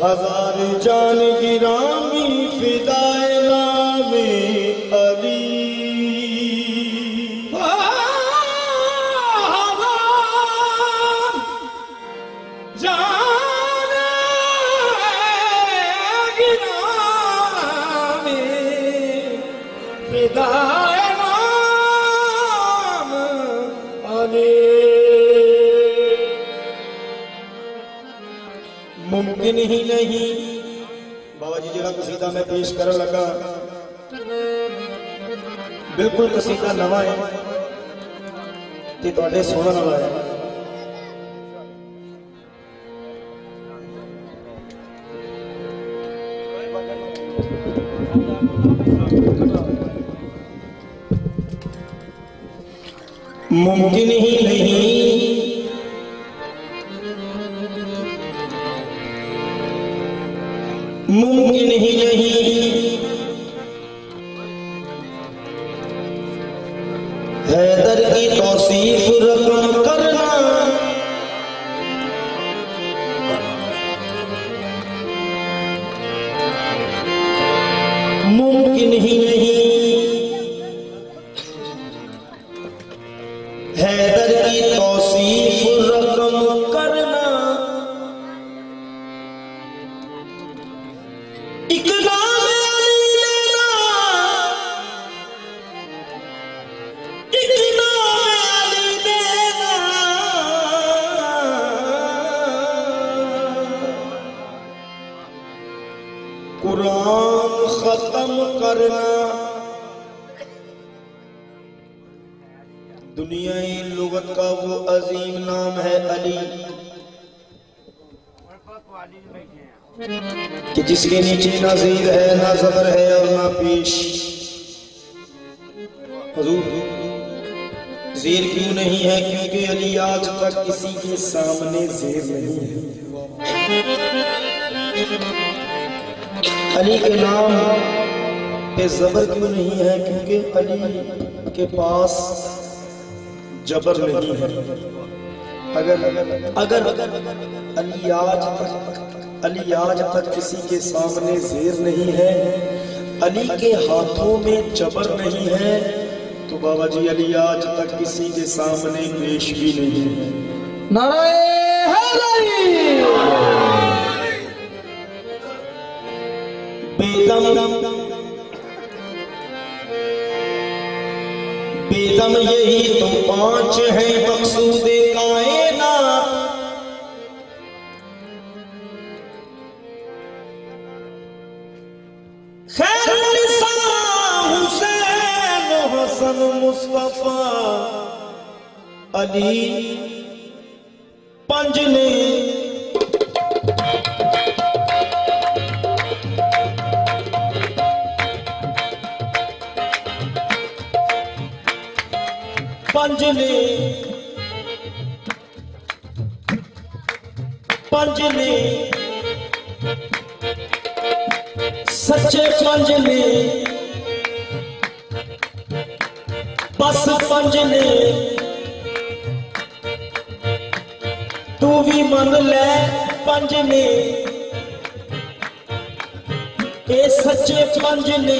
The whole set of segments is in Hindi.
हजार जान गिरामी फिदाए नामे अली। जान गिरामी फिदाए नाम अली। मुमकिन ही नहीं बाबा जी जरा कसीदा मैं पेश कर लगा, बिल्कुल कसीदा नवा है ते तुहाडे सुनन वाला है। मुमकिन ही नहीं मुमकिन ही नहीं हैदर की तौसीफ रकम करना। मुमकिन ही नहीं हैदर की तौसीफ रकम करना। एक नाम अली लेना, एक नाम अली लेना। कुरान खत्म करना। दुनियाई लुगत का वो अजीम नाम है अली कि जिसके नीचे ना ज़ीर है ना ज़बर है और ना पेश। हुजूर ज़ीर क्यों नहीं है? क्योंकि अली आज तक किसी के सामने ज़ीर नहीं है। अली के नाम पे ज़बर क्यों नहीं है? क्योंकि अली के पास जबर नहीं है। अगर अली आज तक किसी के सामने ज़ेर नहीं है, अली के हाथों में जबर नहीं है, तो बाबा जी अली आज तक किसी के सामने पेश भी नहीं है। नाराए हैदरी। बेदम यही तो पांच है मकसूदे कायनात। खैरुल इंसान हुसैन हसन मुस्तफा अली पंज ने। पंज ने सच्चे पंज ने, बस पंज ने। तू भी मन ले पंज ने, ये सच्चे पंज ने।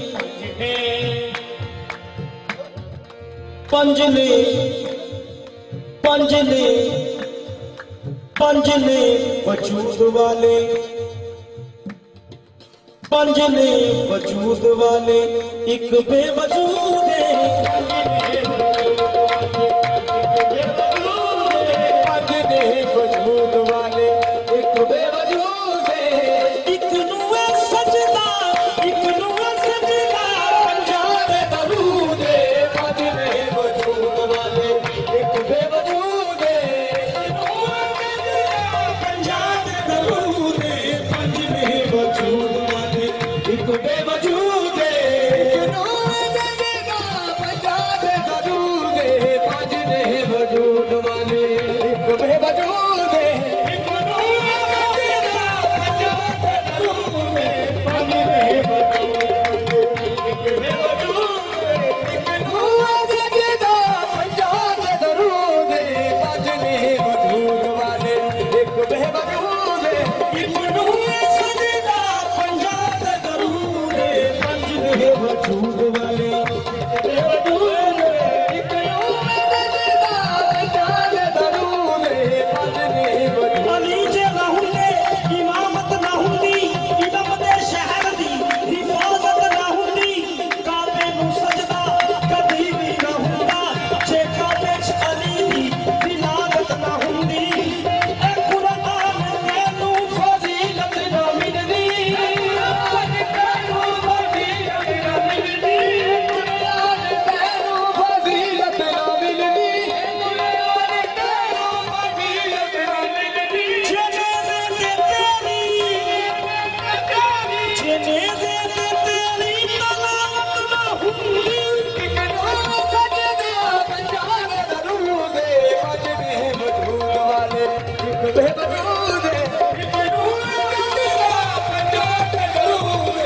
पंज ने पंज ने पंज ने वजूद वाले, पंज ने वजूद वाले एक बेवजूद है। पंज ने वजूद वाले एक बेवजूद है। एक नुए सजदा, एक नुए सजदा पंजाब दरूद है। पंज ने वजूद वाले एक बेवजूद है। पंजाब दरूद है। पंज ने वजूद वाले एक बेवजूद है। बेवजूद एक नूर सजदा पंजाब दरूद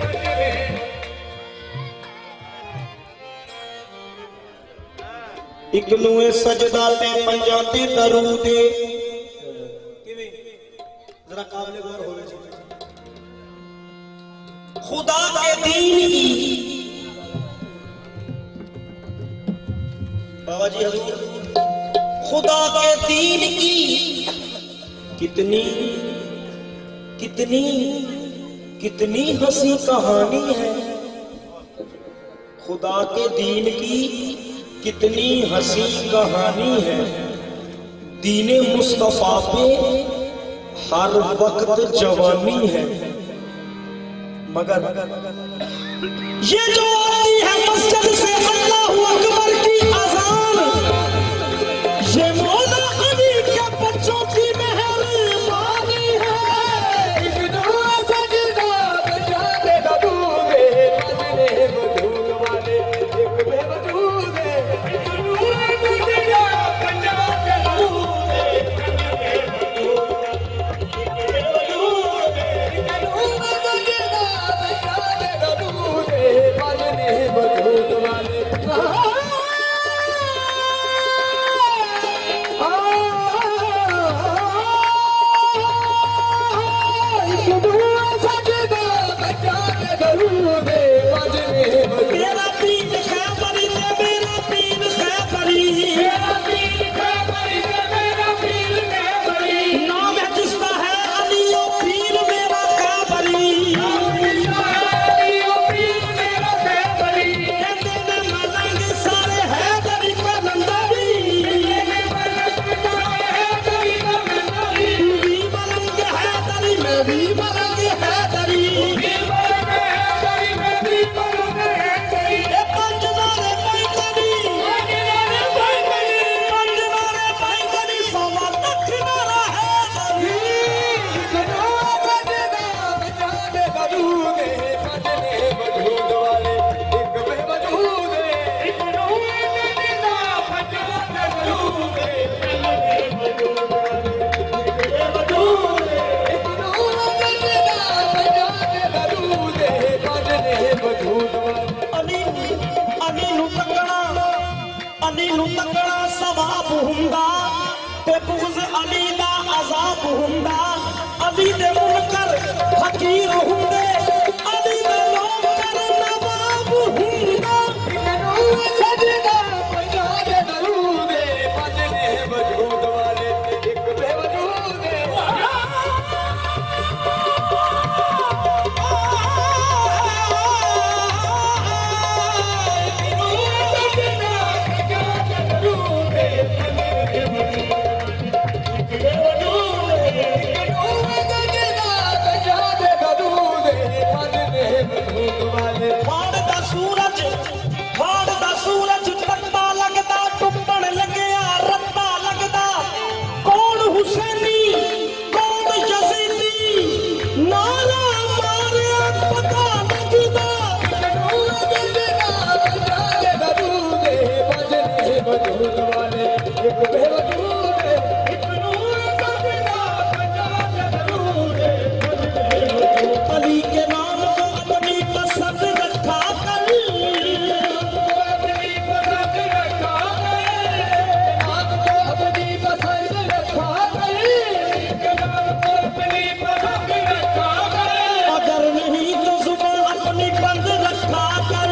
एक नूए सजदा ते पंजाबी दरूद किवें जरा काबिल गौर होवे जी खुदा के दीन की बाबा जी हजूर खुदा के दीन की कितनी कितनी कितनी हंसी कहानी है खुदा के दीन की कितनी हंसी कहानी है दीने मुस्तफा पे हर वक्त जवानी है मगर ये जो आती है मस्जिद से अल्लाहू अकबर की अजान ये मौला अली के बच्चों की मेहरबानी है एक नूर सजदा पंजाब दरूद बजने वजूद वाले एक बेवजूद एक नूर सजदा पंजाब दरूद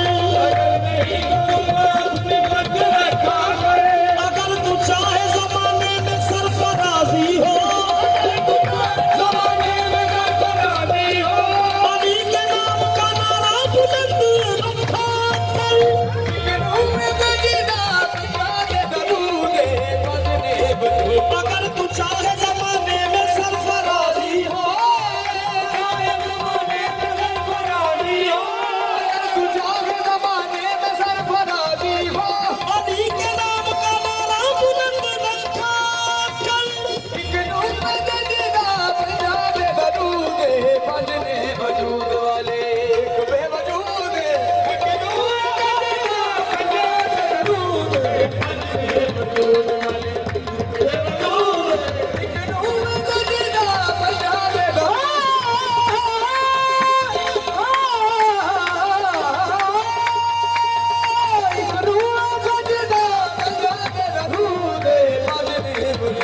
अगर तू चाहे ज़माना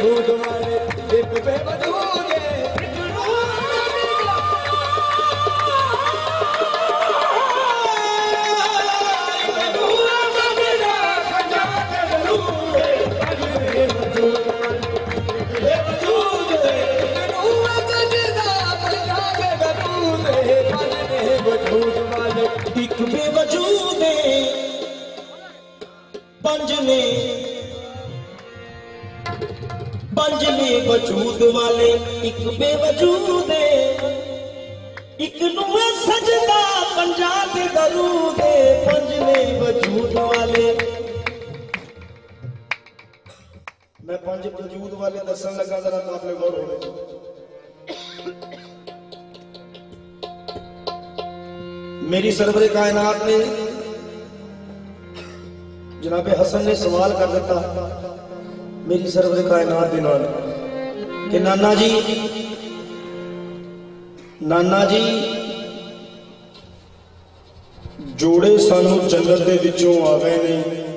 वजूद वाले एक बेवजूद एक बेवजूद पंज ने वजूद वाले एक बेवजूद एक नूए सजदा पंजा दे दरूद पंज ने वजूद वाले। मैं पंज वजूद वाले दसन लगा जरा तो आपने गौर होने मेरी सरवरे कायनात ने जनाबे हसन ने सवाल कर दिता मेरी सरवरे कायनात दे नाल कि नाना जी जोड़े सानू जन्नत दे विचों आ गए ने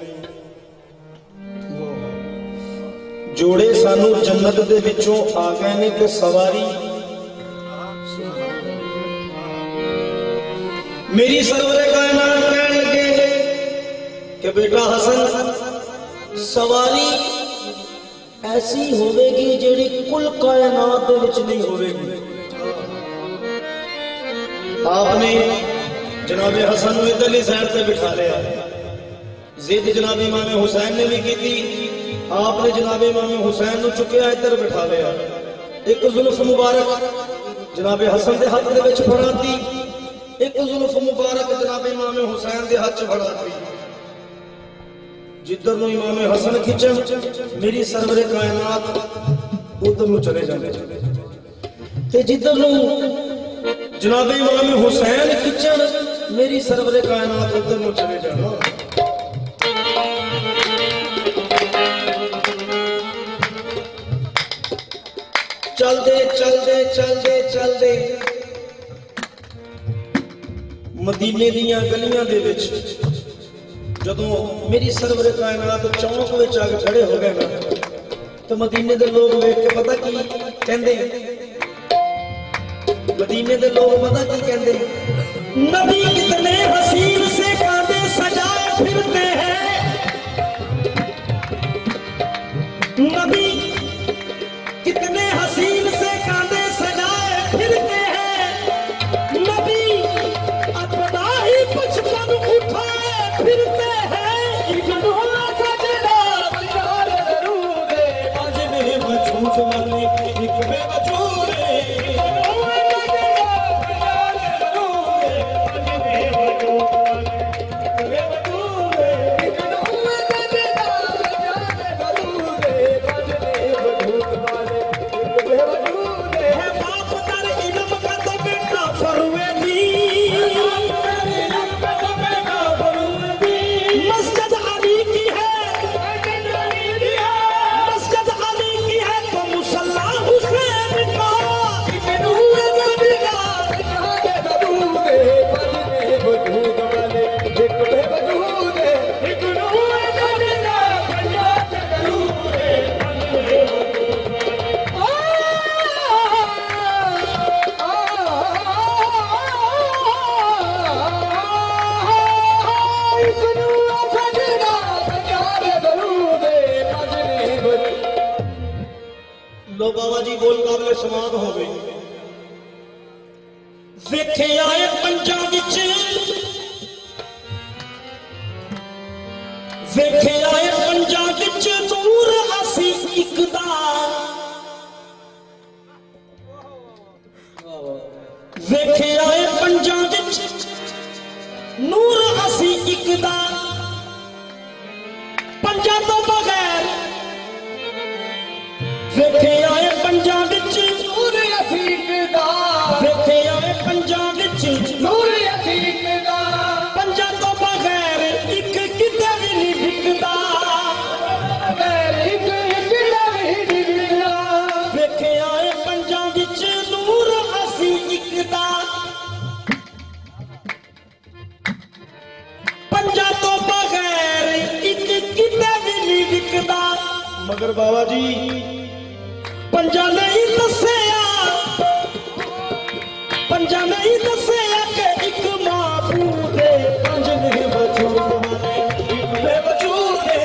जोड़े सानू जन्नत दे विचों आ गए ने कि सवारी मेरी सरवरे कायनात कहन लगे कि बेटा हसन सवारी ऐसी होवेगी जेड़ी कुल कायनात दे विच नहीं होवेगी। आपने जनाबे हसन को इधरली साइड से बिठा लिया जिद जनाब इमाम हुसैन ने भी की थी आपने जनाब इमाम हुसैन को चुकया इधर बिठा लिया एक जुल्फ मुबारक जनाब हसन के हाथ दे विच फड़ाती एक जुल्फ मुबारक जनाब इमाम हुसैन के हाथ च फड़ाती जिधर नु इमाम हसन खिंचन मेरी सरवरे कायनात उधर नु चले जाते ते जिधर नु जनाब इमाम हुसैन खिंचन मेरी सरवरे कायनात उधर नु चले जाना। चलते चलते चलते चलते मदीने दियां गलियां दे विच जदों मेरी सरवरे कायनात चौंक विच आके खड़े हो गए ना तो मदीने दे लोग वेख के पता की कहंदे मदीने दे लोग पता की कहंदे नबी कितने हसीन से कांधे सजाए फिरते हैं नबी कितने हसीन से कांधे सजाए फिरते हैं नबी अपना ही बचपन उठाए फिरते हैं लो बाबा जी बोल काबले समाप्त हो गई वेखे आए पंजा विच वेखे आए पंजा विच नूर असी इकदा वेखे आए पंजा विच नूर असी इकदा पंजा तो बगैर वेखे आए पंजा विच नूर असीक दा वेखे आए पंजा विच नूर असीक दा पंजा तो बगैर एक किते भी नहीं विकदा बगैर एक किते भी नहीं विकदा वेखे आए पंजा विच नूर असीक दा पंजा तो बगैर एक किते भी नहीं विकदा। मगर बाबा जी पंजा नहीं दसिया कि एक महबूब है पंज ने वजूद वाले एक बेवजूद है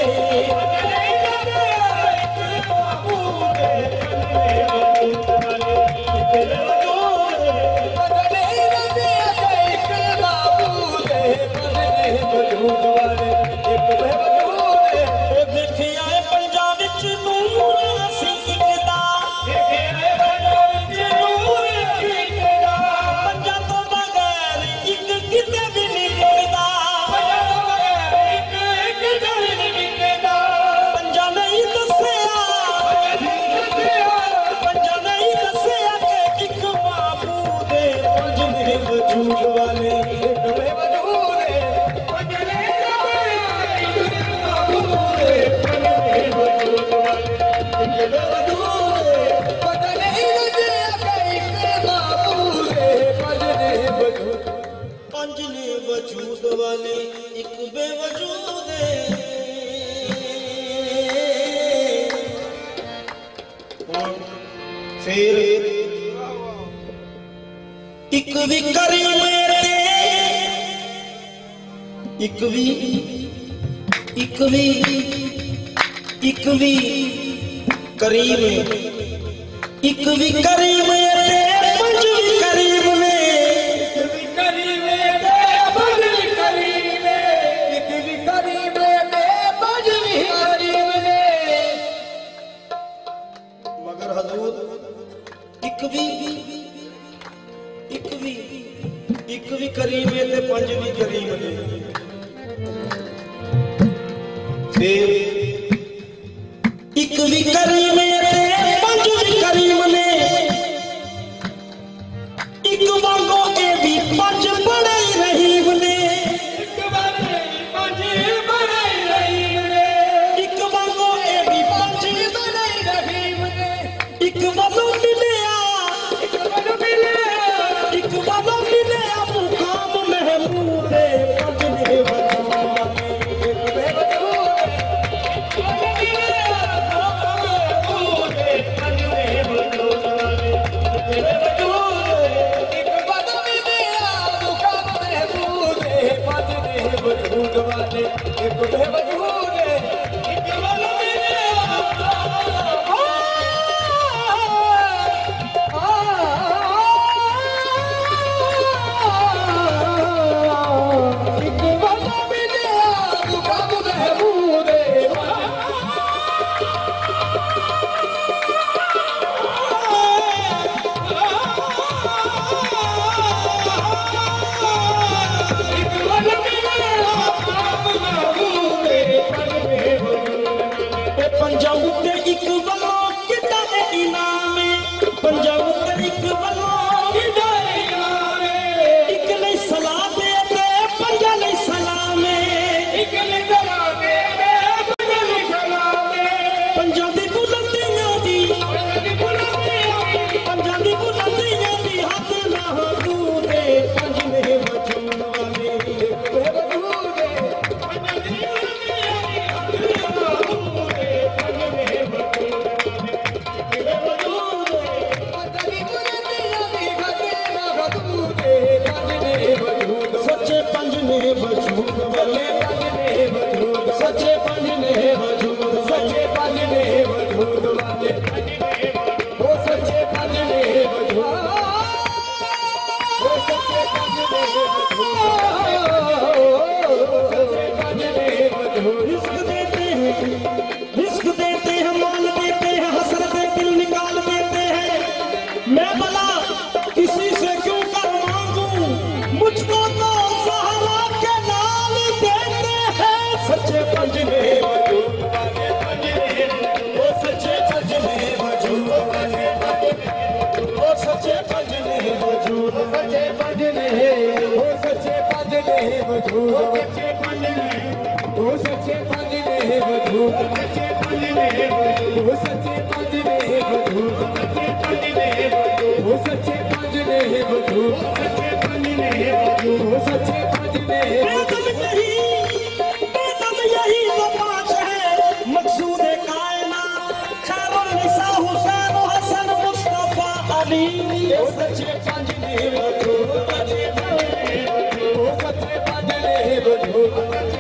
आली ओ सच्चे पंज ने वजूद वाले ओ सच्चे पंज ने वजूद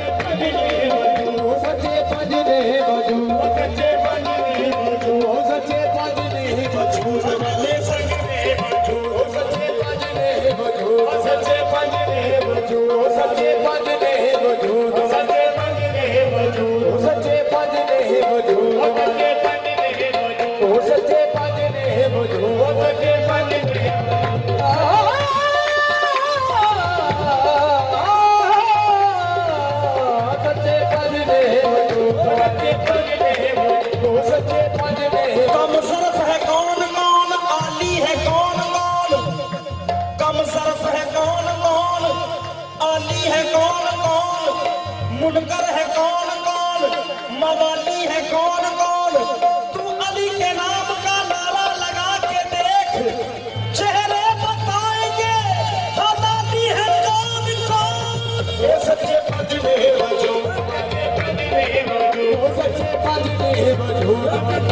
ओ सच्चे पंज ने वजूद ओ सच्चे पंज ने वजूद ओ सच्चे पंज ने वजूद वाले ओ सच्चे पंज ने वजूद ओ सच्चे पंज ने वजूद ओ सच्चे पंज ने वजूद ओ सच्चे पंज ने वजूद ओ सच्चे पंज ने वजूद ओ सच्चे पंज ने वजूद ओ सच्चे पंज ने वजूद ओ सच्चे पंज ने मुनकर है कौन कौन, मवाली है कौन कौन, तू अली के नाम का नारा लगा के देख, चेहरे बताएंगे हलाली है कौन कौन। वो सच्चे पंज ने वजूद, वो सच्चे पंज ने वजूद,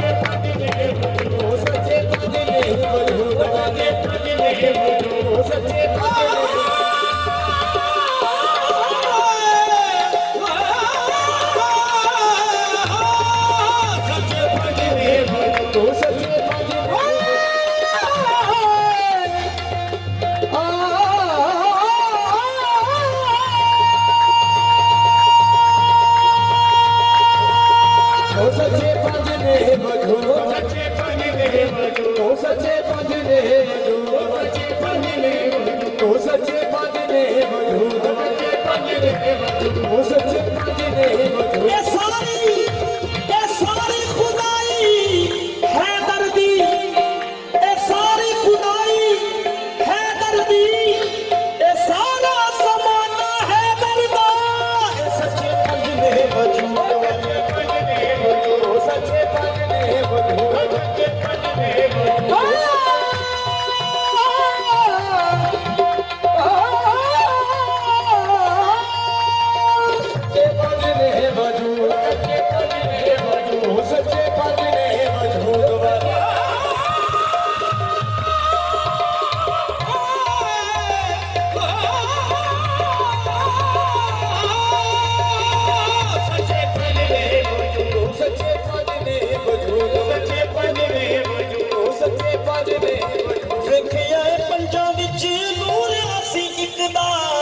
वो सच्चे पंज ने वजूद, वो सच्चे पंज ने वजूद, वो सच्चे पंज ने सच्चे पंज ने वजूद, सच्चे पंज ने वजूद, सच्चे पंज ने वजूद, सच्चे पंज ने वजूद, सच्चे पंज ने वजूद, सच्चे पंज ने वजूद, सच्चे पंज ने वजूद। ये सारी खुदाई है दर्दी, ये सारी खुदाई है दर्दी, ये सारा ज़माना है दर्दा। सच्चे पंज ने वजूद, सच्चे पंज ने वजूद, सच्चे पंज ने वजूद, सच्चे पंज ने वजूद, ਵੇਖਿਆ ਪੰਜਾਂ ਵਿੱਚ ਨੂਰ ਅਸੀਂ ਇੱਕ ਦਾ,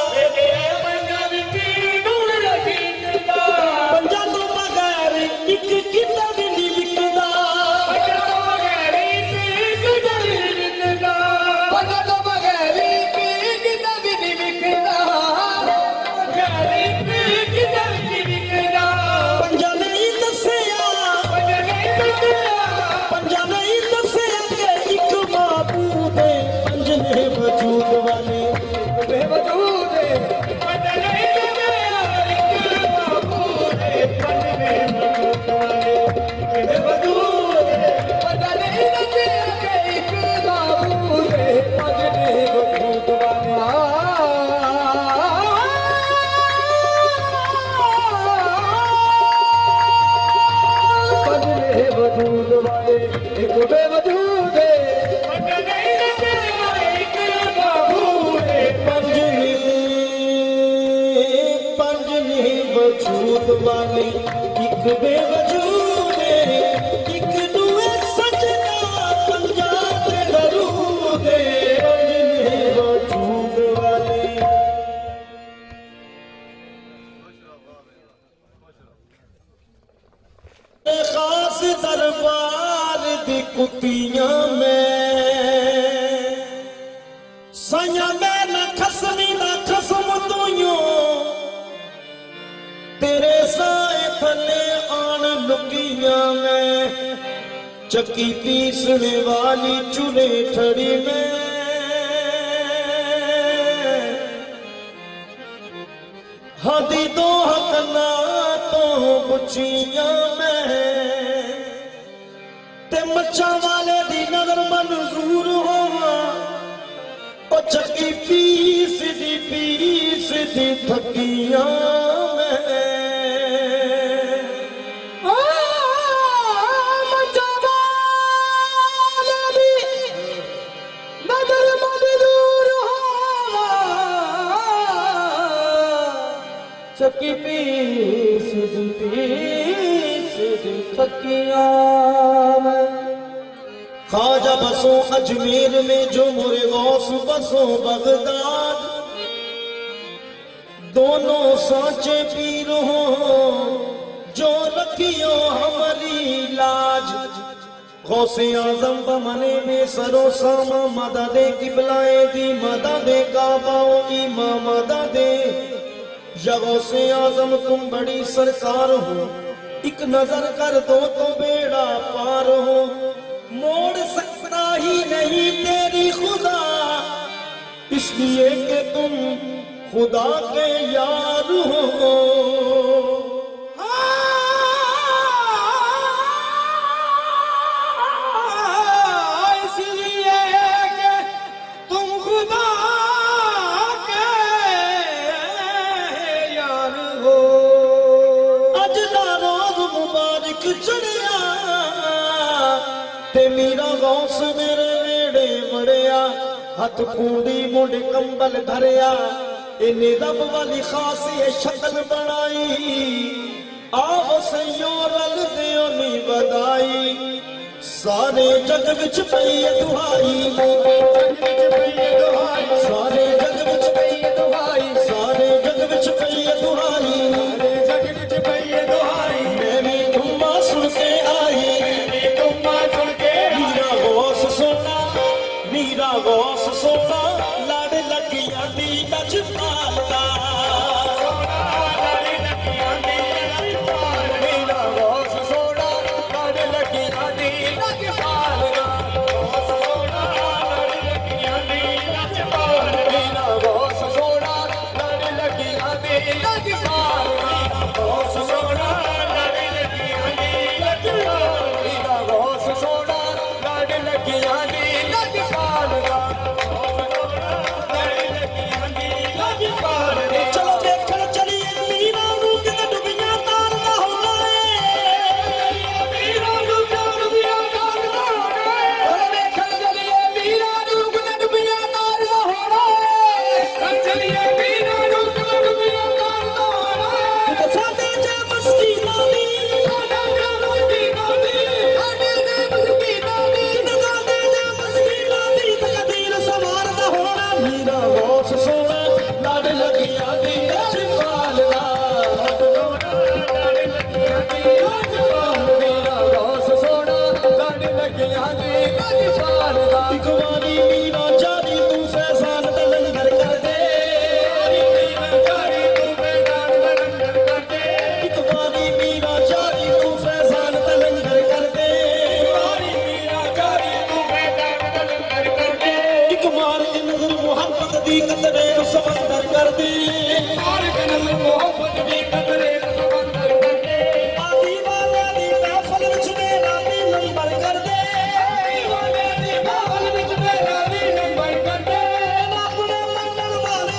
ਪੰਜਾਂ ਤੋਂ ਬਗੈਰ ਇੱਕ ਕਿੱਤਾ ਵੀ ਨਹੀਂ ਵਿਕਦਾ, ਪੰਜਾਂ ਤੋਂ ਬਗੈਰ ਇੱਕ ਕਿੱਤਾ ਵੀ ਨਹੀਂ ਵਿਕਦਾ, ਪੰਜਾਂ ਤੋਂ ਬਗੈਰ ਇੱਕ ਕਿੱਤਾ ਵੀ ਨਹੀਂ ਵਿਕਦਾ, ਬਗੈਰ ਇੱਕ ਕਿੱਤਾ ਵੀ ਨਹੀਂ ਵਿਕਦਾ। ਪੰਜਾਂ ਨੇ ਹੀ ਦੱਸਿਆ, ਪੰਜਾਂ ਨੇ ਦੱਸਿਆ, ਪੰਜਾਂ ਨੇ ਹੀ ਦੱਸਿਆ ਕਿ ਇੱਕ ਮਾਬੂਦ ਹੈ, ਪੰਜ ਨੇ ਵਜੂਦ ਵਾਲੇ बेवजूद पंज नहीं दबेया एक महबूब पंज में वजूद वाले बेवजूद पंज नहीं दबेया एक महबूब पंज में वजूद वाले पंज में वजूद वाले एक बेवजूद पंज नहीं दबेया एक महबूब पंज ने वजूद वाले एक बेवजूद एक दुए सजना पंजाब ते दरूद पंज ने वजूद वाले। खास दरबार दी कुतियां में साया मैं न खसमी न खसम तूं तेरे साए थले आन लुकियां में चक्की पीसने वाली चूल्हे ठड़ी में हदी दो हकना तो बुचियां में ते मच्छा वाले दी नजर मंजूर होवा ओ चक्की पीस दी थकियां में लकियां ख्वाजा बसो अजमेर में जो मोरे गौस बसो बगदाद दोनों साचे पीर हो जो रखियो हमारी लाज गौसे आजम बमने में सरो सामा मदद किबलाए दी मदद काबाओ इमा मदद या गौसे आजम तुम बड़ी सरकार हो एक नजर कर दो तो बेड़ा पार हो मोड़ सकता ही नहीं तेरी खुदा इसलिए कि तुम खुदा के यार हो इसलिए कि तुम खुदा के यार हो अज दा रोज मुबारक चढ़िया ते मेरा गौस मेरे वेड़े बड़िया हथ पूरी मुंड कंबल धरिया इन्हें रब वाली खासी शक्ल बनाई आओ सैयो रल दियो नी बधाई सारे जग विच पई दुहाई सारे जग विच पई दुहाई सारे जग विच पई दुहाई जग विच पई दुहाई मेरी धुम्मा सुन के आई तुम सुन के मीरा गौस सोना मीरा गौस सोना लड़ लगिया दी गज पालदा मेरा गौस सोना लड़ लगिया दी लग पालदा गौस सोना लड़ लगिया दी लग पालदा मेरा गौस सोना लड़ लगिया दी लग पालदा गौस सोना लड़ लगिया दी लग पालदा मेरा गौस सोना लड़ लगिया दी लग पालदा चलो देखण चलिए मीरा नू किते डुबियां तारदा होना मीरा नू डुबियां तारदा होना चलो देखण चलिए मीरा नू किते डुबियां तारदा होना चलिए मीरा नू किते डुबियां तारदा होना किते साडे जे मस्कीना दी साडे जे मस्कीना दी साडे जे मस्कीना दी किते साडे जे मस्कीना दी तकदीर संवारदा होना मीरा गौस सोना लड़ लगिया दी गज पालदा मेरा गौस सोना लड़ लगिया दी लग पालदा एक वारी मीरा जारी तू फैजान दा लंगर कर दे एक वारी मीरा जारी तू फैजान दा लंगर कर दे एक मार के नजर मोहब्बत दी कतरे समंदर कर दे आदि वाले दी महफल विच मेरा भी नंबर कर दे अपने मंगल वाले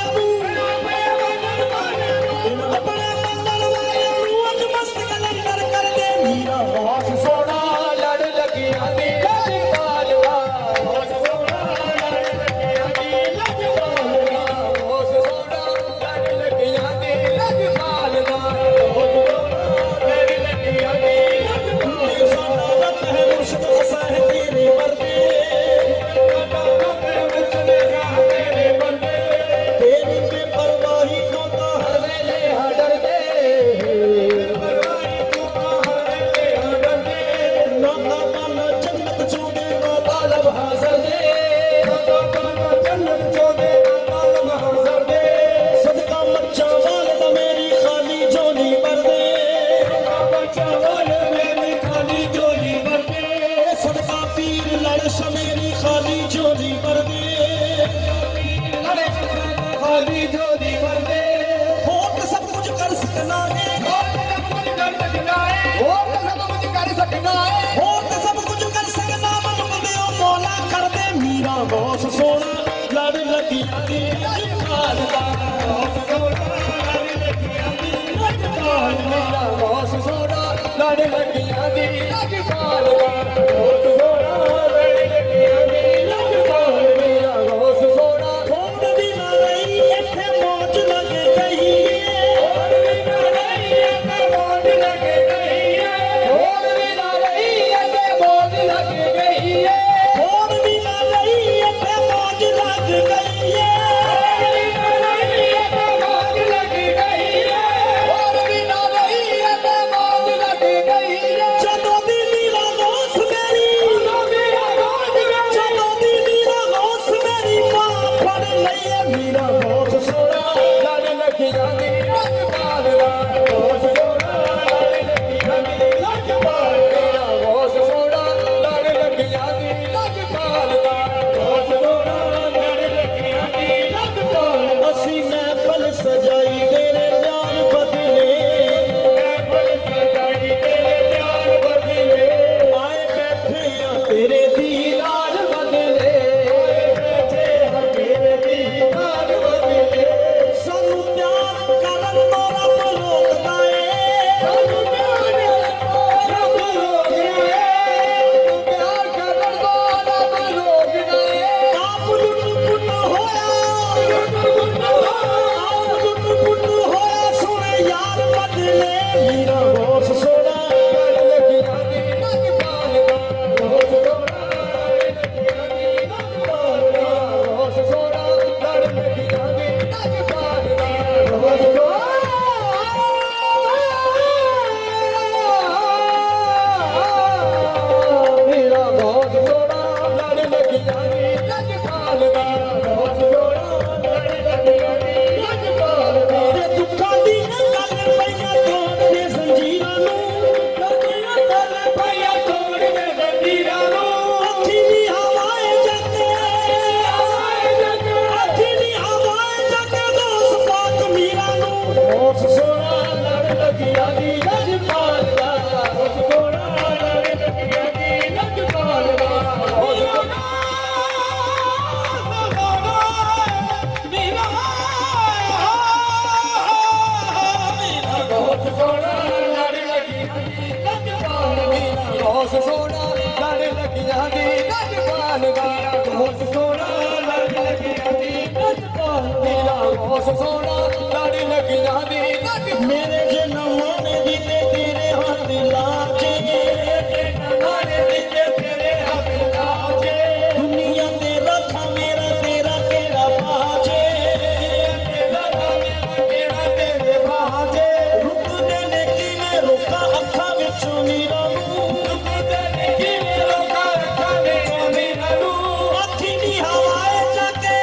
अपने मंगल वाले अज मस्त कलंदर कर दे मीरा गौस सोना लड़ लगिया दी लग पालदा गौस सोना लड़ लगिया दी लग पालदा गौस सोना लड़ लगिया दी लग पालदा गौस सोना लड़ लगिया दी लग पालदा साडा रब है मुर्शिद असा है तेरे मर्दे तेरे बंदे तेरी बेपरवाही तो हर वेले हडर दे ना ना जन्नत चूड़े ना तालब हाज़र दे जन्नत चोदे तालब हाज़र दे सदका मच्चा वालदा मेरी खाली जोली भर दे बच्चा वाले मेरी खाली जोली बरदे सदका पीर लड़ मेरी खाली जोली भर दे खाली जोली बरदे होठ सब कुछ कर सकना है होठ सब कुछ कर सकना मन बंदियों मौला कर दे मीरा गौस सोना लड़ लगिया दी पालदा मेरा गौस सोना लड़ लगिया दी लग पालदा गौस सोना लड़ लगिया दी लग पालदा मेरा गौस सोना होठ दी ना रही इत्थे मौज लगे गई और भी ना नहीं मौज लगे गई और भी ना ਗੌਸ ਸੋਹਣਾ ਲੜ ਲੱਗਿਆਂ ਦੀ ਨਜਵਾਨ ਗਾਣਾ ਗੌਸ ਸੋਹਣਾ ਲੜ ਲੱਗਿਆਂ ਦੀ ਨਜਵਾਨ ਮੇਰਾ ਗੌਸ ਸੋਹਣਾ ਲੜ ਲੱਗਿਆਂ ਦੀ ਮੇਰੇ ਜਨਮਾਂ ਨੇ ਦਿੱਤੇ ਤੇਰੇ ਹੱਥ ਲਾਜੇ ਨਾਲੇ ਦਿੱਤੇ ਤੇਰੇ ਹੱਥ ਲਾਜੇ ਦੁਨੀਆ ਤੇ ਰੱਖਾ ਮੇਰਾ ਤੇਰਾ ਕਿਹੜਾ ਬਾਜੇ ਤੇਰਾ ਮੇਰਾ ਤੇਰੇ ਬਾਜੇ ਰੁਕਦੇ ਨੇ ਕਿਵੇਂ ਰੋਕਾਂ ਅੱਖਾਂ ਵਿੱਚੋਂ ਨੀਰਾਂ ਨੂੰ ਰੁਕਦੇ ਨੇ ਕਿਵੇਂ ਰੋਕਾਂ ਅੱਖਾਂ ਵਿੱਚੋਂ ਨੀਰਾਂ ਨੂੰ ਅੱਖੀ ਦੀ ਹਵਾਏ ਜਾ ਕੇ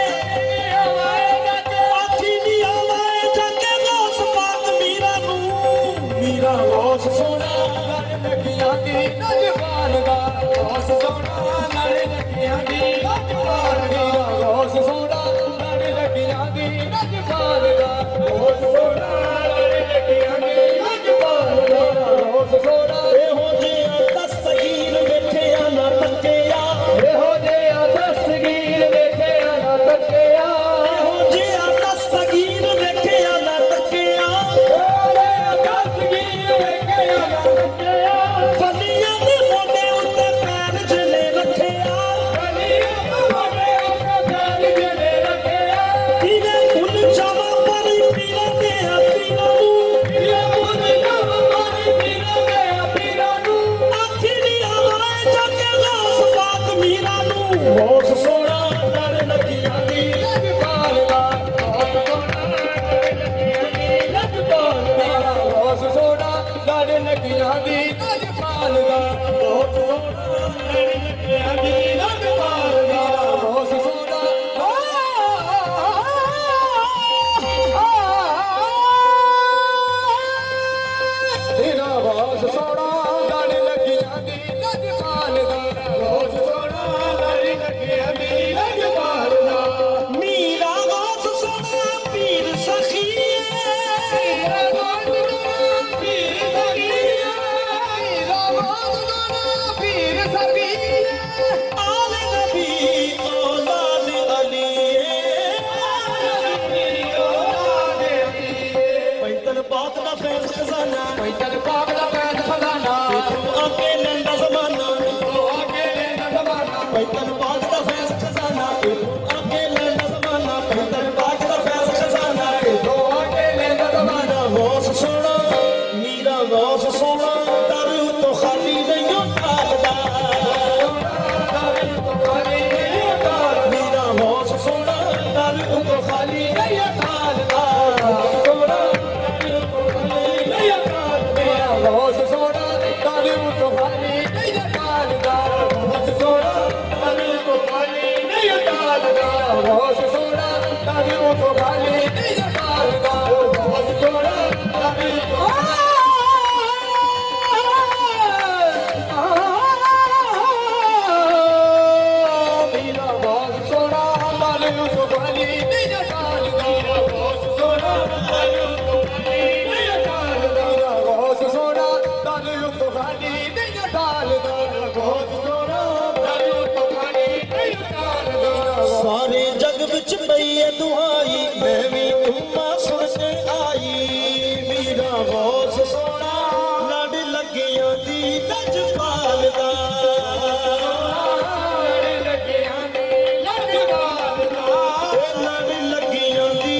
ਅੱਖੀ ਦੀ ਹਵਾਏ ਜਾ ਕੇ ਗੌਸ ਪਾਕ ਮੀਰਾਂ ਨੂੰ ਮੇਰਾ ਗੌਸ ਸੋਹਣਾ ਲੜ ਲੱਗਿਆਂ ਦੀ ਨਜਵਾਨ ਦਾ ਗੌਸ ਸੋਹਣਾ ਲੜ ਲੱਗਿਆਂ ਦੀ ਨਜਵਾਨ ਮੇਰਾ ਗੌਸ ਸੋਹਣਾ ਲੜ ਲੱਗਿਆਂ ਦੀ ਨਜਵਾਨ ਦਾ ਗੌਸ ਸੋਹਣਾ ਲੜ ਲੱਗਿਆਂ ਦੀ ਨਜਵਾਨ ਮੇਰਾ ਗੌਸ ਸੋਹਣਾ ਇਹੋ ਜਿਹਾ ਦਸਤਗੀਰ ਵੇਖਿਆ ਨਾ ਤੱਕਿਆ ਇਹੋ ਜਿਹਾ ਦਸਤਗੀਰ ਵੇਖਿਆ ਨਾ ਤੱਕਿਆ ਇਹੋ ਜਿਹਾ ਦਸਤਗੀਰ ਵੇਖਿਆ ਨਾ ਤੱਕਿਆ ਦਸਤਗੀਰ ਵੇਖਿਆ ਨਾ ਤੱਕਿਆ ਫਲੀਆਂ ਦੇ ਮੋਢੇ ਉੱਤੇ ਪੈਰ ਜਲੇ ਰੱਖਿਆ ਕਿਵੇਂ ਭੁੱਲ ਜਾਵਾਂ ਪਰੀ ਪੀਰਾਂ ਦੇ ਪੀਰਾਂ ਨੂੰ ਆਖੀ ਦੀ ਹਵਾਏ ਜਾ ਕੇ ਗੌਸ ਪਾਕ ਮੀਰਾਂ ਨੂੰ ਗੌਸ ਸੋਹਣਾ ਲੜ ਲੱਗਿਆਂ ਦੀ ਨਜਵਾਨ ਦਾ ਗੌਸ ਸੋਹਣਾ ਲੜ ਲੱਗਿਆਂ ਦੀ ਨਜਵਾਨ ਦਾ ਗੌਸ ਸੋਹਣਾ ਲੜ ਲੱਗਿਆਂ ਦੀ ਨਜਵਾਨ ਦਾ ਗੌਸ ਸੋਹਣਾ ਤੇਰਾ ਗੌਸ ਸੋਹਣਾ ਲੜ ਲੱਗਿਆਂ ਦੀ ਨਜਵਾਨ ਦਾ ਗੌਸ ਸੋਹਣਾ ਲੜ ਲੱਗਿਆਂ ਦੀ ਨਜਵਾਨ ਦਾ ਮੀਰਾ ਗੌਸ ਸੋਹਣਾ ਪੀਰ ਸਖੀਏ ਆਲੇ ਨਬੀ ਔਲਾਦ ਅਲੀ ਪੈਂਤਨ ਪਾਕ ਦਾ ਫੈਜ਼ ਖਜ਼ਾਨਾ ਤੂੰ ਅੱਗੇ ਲੈਂਦਾ ਜ਼ਮਾਨਾ ਪੈਂਤਨ ਪਾਕ ਦਾ ਫੈਜ਼ ਖਜ਼ਾਨਾ ਤੂੰ ਅੱਗੇ ਲੈਂਦਾ ਜ਼ਮਾਨਾ ਪੈਂਤਨ ਪਾਕ ਦਾ ਫੈਜ਼ ਖਜ਼ਾਨਾ ਮੀਰਾ ਗੌਸ ਸੋਹਣਾ ਮੀਰਾ ਗੌਸ ਸੋਹਣਾ ਦਰ ਉੱਤੋਂ ਖਾਲੀ ਨਹੀਂ ਟਾਲਦਾ ਮੀਰਾ ਗੌਸ ਸੋਹਣਾ ਦਰ ਉੱਤੋਂ ਖਾਲੀ ਨਹੀਂ ਟਾਲਦਾ ਸਾਰੇ ਜਗ ਵਿੱਚ ਪਈ ਏ ਦੁਹਾਈ ਮੈਂ ਵੀ ਉਮਾ ਸੁਣ ਕੇ ਆਈ ਮੀਰਾ ਗੌਸ ਸੋਹਣਾ ਲੜ ਲੱਗਿਆਂ ਦੀ ਤਜਪਾਲ ਦਾ ਲੜ ਲੱਗਿਆਂ ਦੀ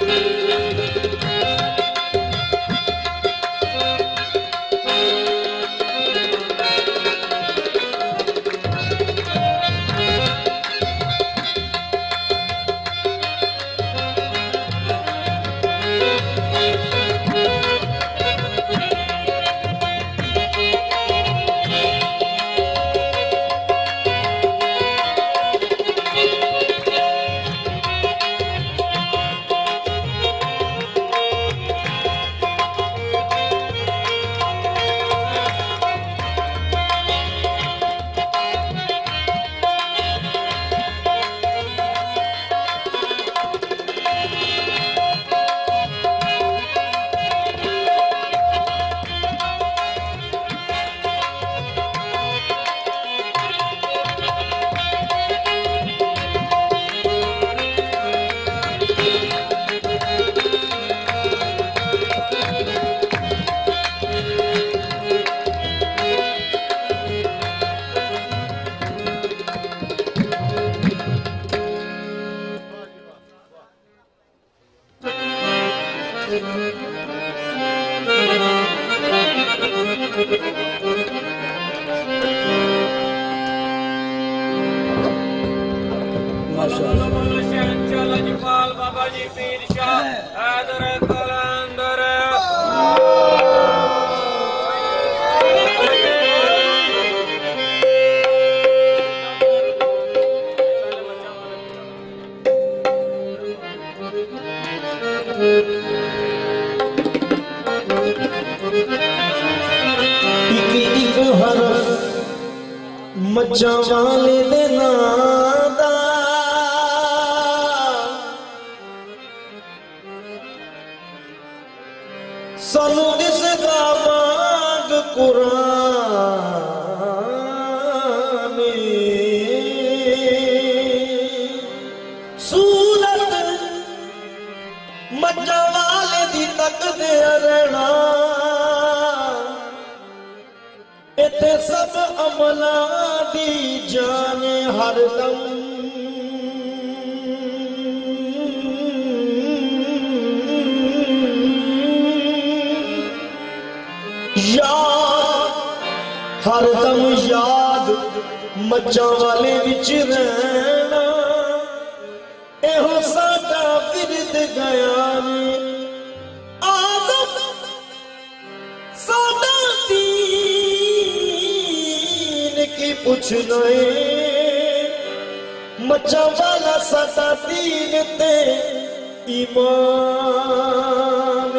बाबा जी पीर शाह हैदर कलंदर एक हरफ मचा वाले दे नादा सानू इस दा मांग कुरान सूरत मचा वाले दी तक दे रहना इत्थे सब अमला दी जान हरदम याद हरदम याद मच्चा वाले विच रहना एहो साडा विरद गया ने आदम साडा की पूछना है मचा वाला साडा दीन ते ईमान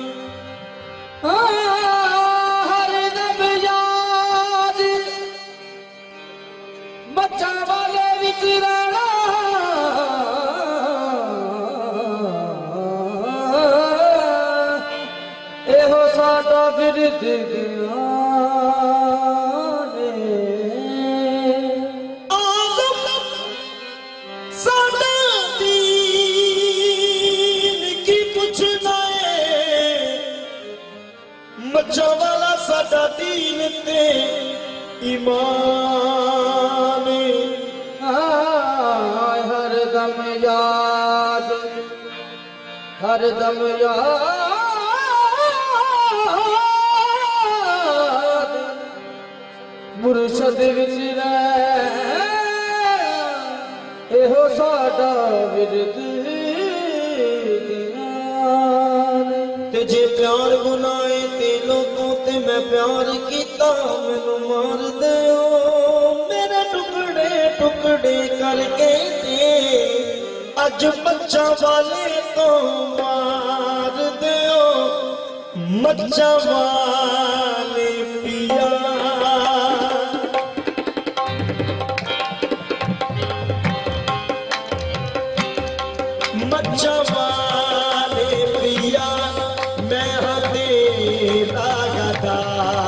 हर दम याद मचा वाले विच रहना एहो साडा विरद गया मचा वाला साडा दीन ते ईमान हर दम याद हर दम याद मुर्शद विच रह एहो साडा विरद ते जे प्यार गुनाए ते लोगों ते मैं प्यार कीता मैनू मार दियो मेरे टुकड़े टुकड़े करके ते अज मच्चा वाले तो मार दियो मच्चा वाले पिया मच्चा वाले पिया मैं तेरा गदा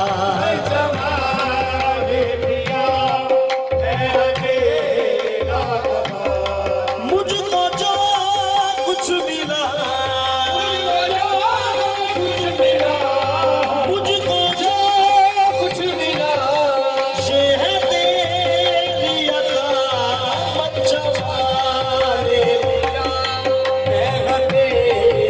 मुझको जो कुछ मिला मुझको जो कुछ मिला ये है तेरी अता मच्चा वाले पिया मैं तेरा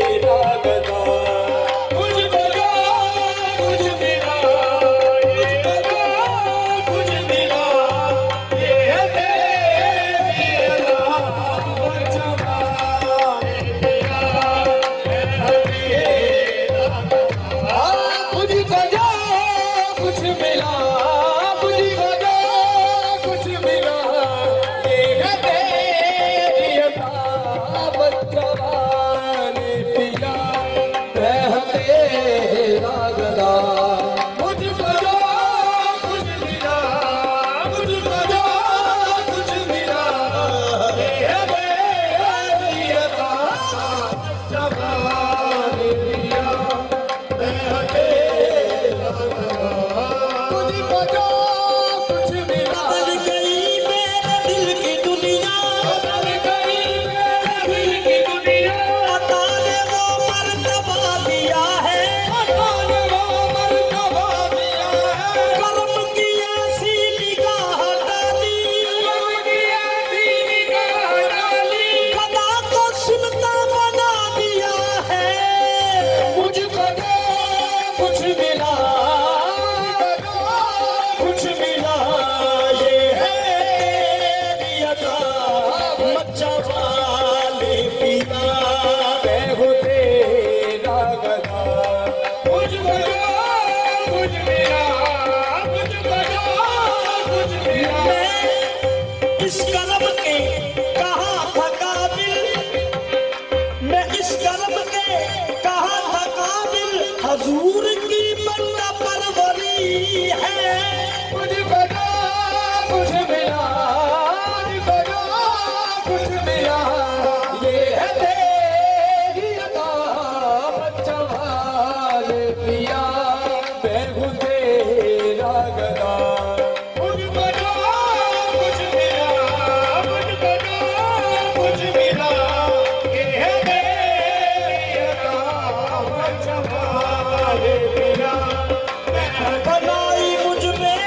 कुछ मिला, कुछ मिला, ये है अदा मच्चा वाले पिया, मैं हूँ तेरा गधा। कुछ मिला, कुछ मिला, कुछ मिला, कुछ मिला। मैं इस कलम के कहाँ था काबिल, मैं इस कलम के कहाँ था काबिल, हजूर की बंदा परवरी है। कुछ बना कुछ मिला, कुछ बना कुछ मिला, ये है तेरी अदा बच्चा वाले पिया, मैं हूँ तेरा गधा। कुछ बना कुछ मिला, कुछ बना कुछ मिला, ये है मेरी अदा बच्चा वाले पिया। बनाई मुझ में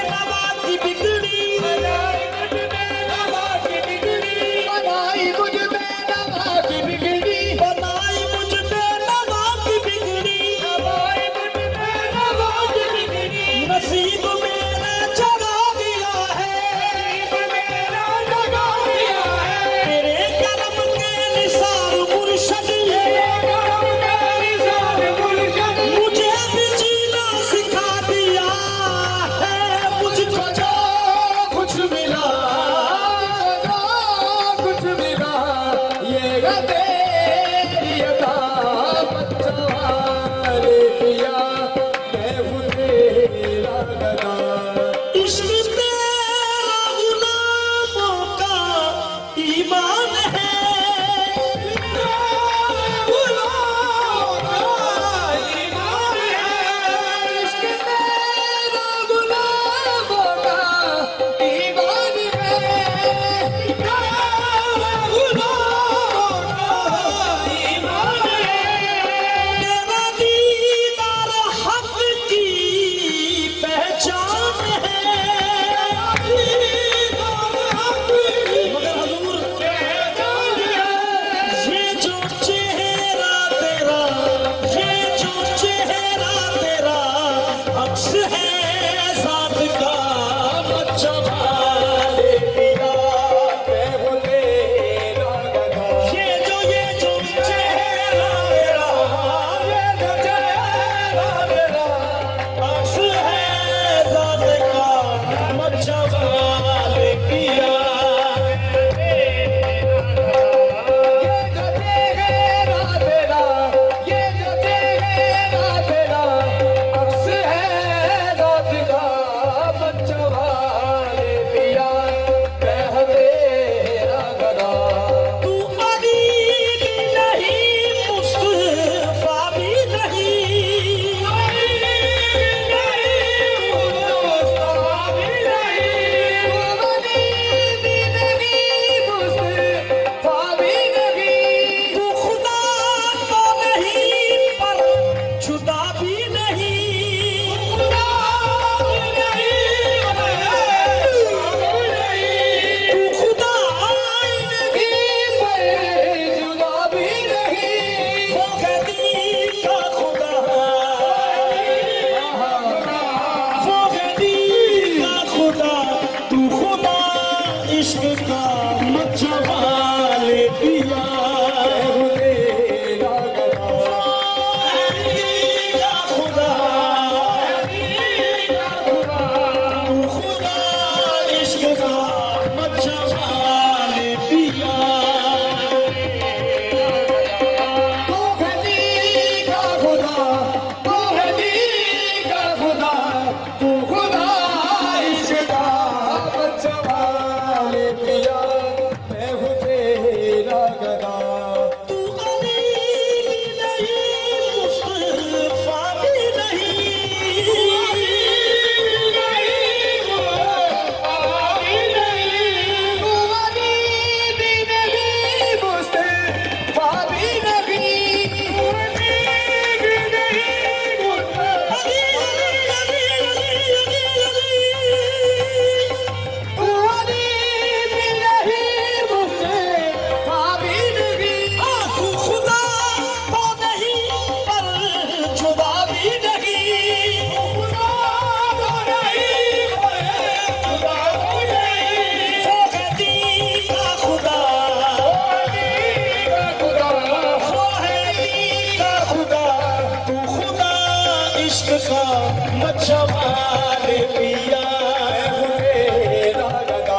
इश्क का मच्छमार पिया तेरा गदा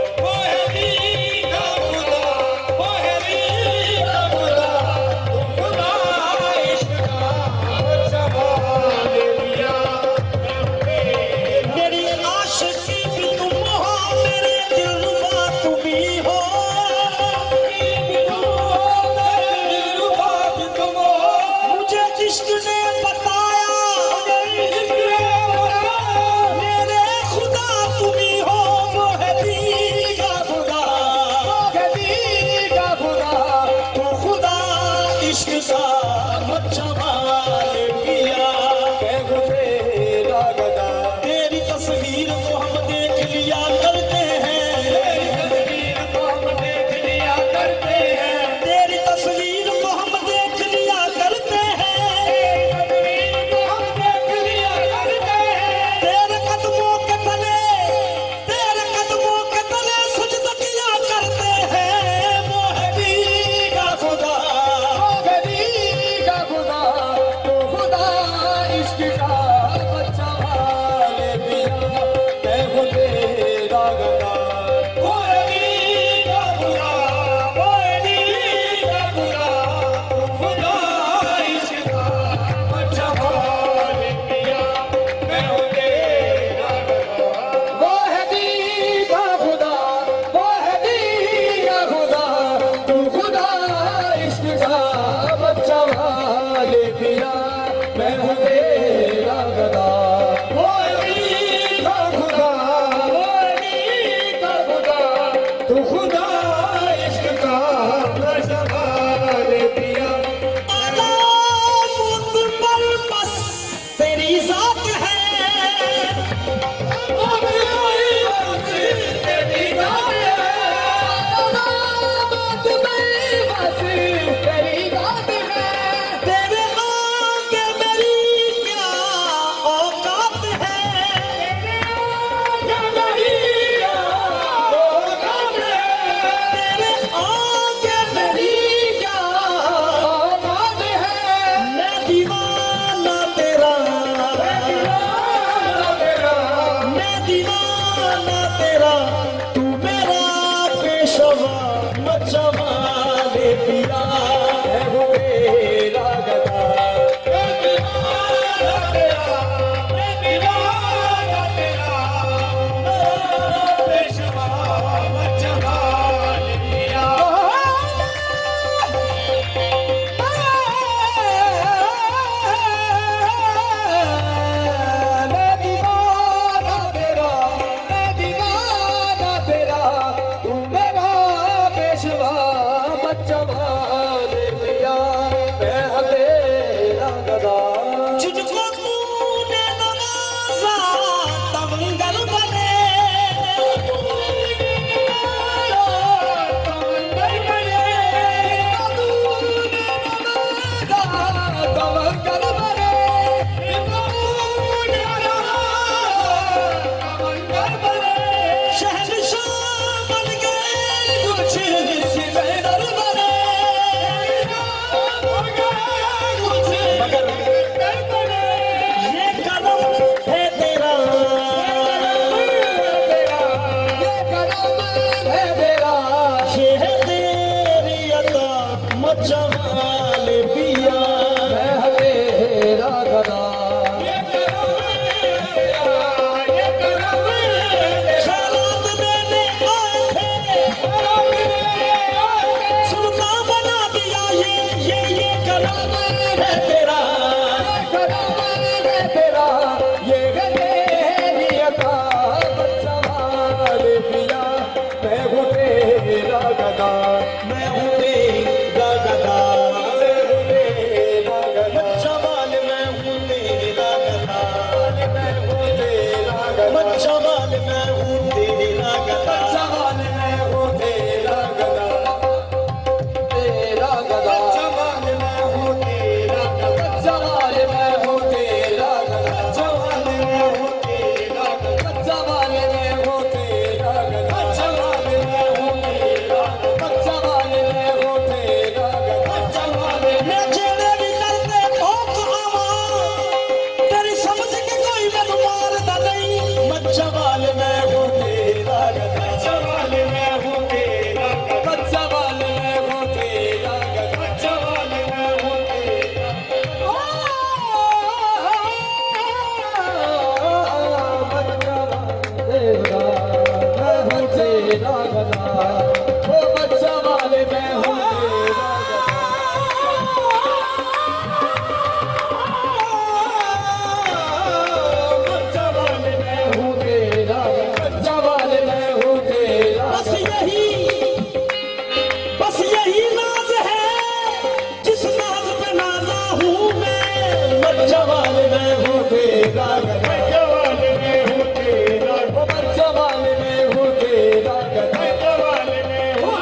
मेरी आशिकी भी तुम हो मेरे दिलरुबा तुम ही हो मुझे इश्क ने बताया मेरे खुदा तुम ही हो मोहब्बी का खुदा तू खुदा इश्क का मच्छमार पिया तेरी तस्वीर को हम देख लिया करते हैं तेरी तस्वीर को हम देख लिया करते हैं तेरे कदमों के तले सजदा किया करते हैं मोहब्बी का खुदा मच्छा वाले मैं हूँ तेरा गधा, मच्छा वाले में हूँ तेरा गधा, मच्छा वाले मैं हूँ तेरा गधा, मच्छा वाले में हूँ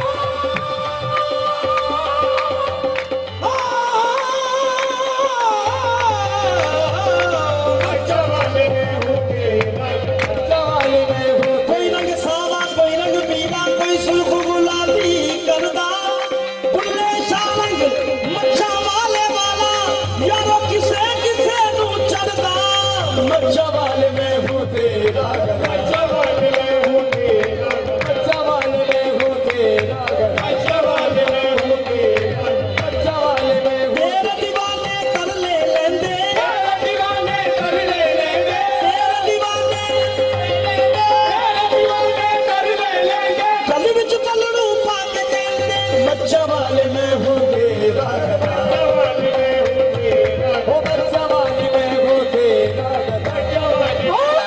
मच्छा वाले में हूँ तेरा गधा, मच्छा वाले मैं हूँ। कोई रंग सावा कोई रंग पीला कोई सुर्ख गुलाबी करदा बुल्ले शाह रंग मच्छा वाले वाला यारो किसे किसे नू चढ़दा मच्छा वाले मैं हूँ तेरा गधा, मच्छा वाले में हूँ तेरा गधा, मच्छा वाले मैं हूँ तेरा गधा, मच्छा वाले में हूँ तेरा गधा, मच्छा वाले मैं हूँ। तेरे दीवाने कर ले लेंदे तेरे दीवाने कर ले लेंगे, तेरे दीवाने तेरे दीवाने कर ले लेंगे, गल विच तलड़ू पा के कहंदे मच्छा वाले मैं हूँ तेरा गधा, मच्छा वाले में हूँ तेरा गधा, ओ मच्छा वाले मैं हूँ तेरा गधा, मच्छा वाले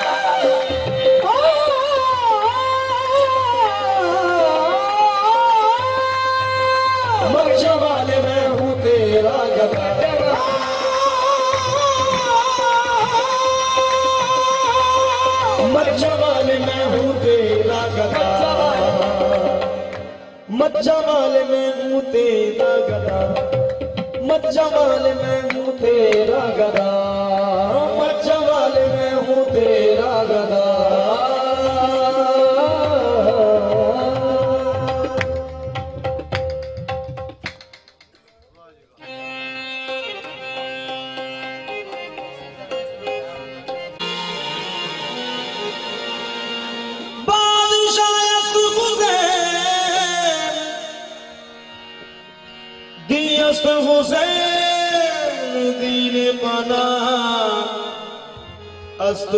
मच्छा वाले मैं हूँ तेरा गधा, मच्छा वाले मैं हूँ तेरा गधा, मच्छा वाले मैं हूँ तेरा गधा, मच्छा वाले मैं हूँ तेरा गधा, मच्छा वाले मैं हूँ तेरा गधा। बादशाह हुसैन दियस्त हुसैन दीन बना अस्त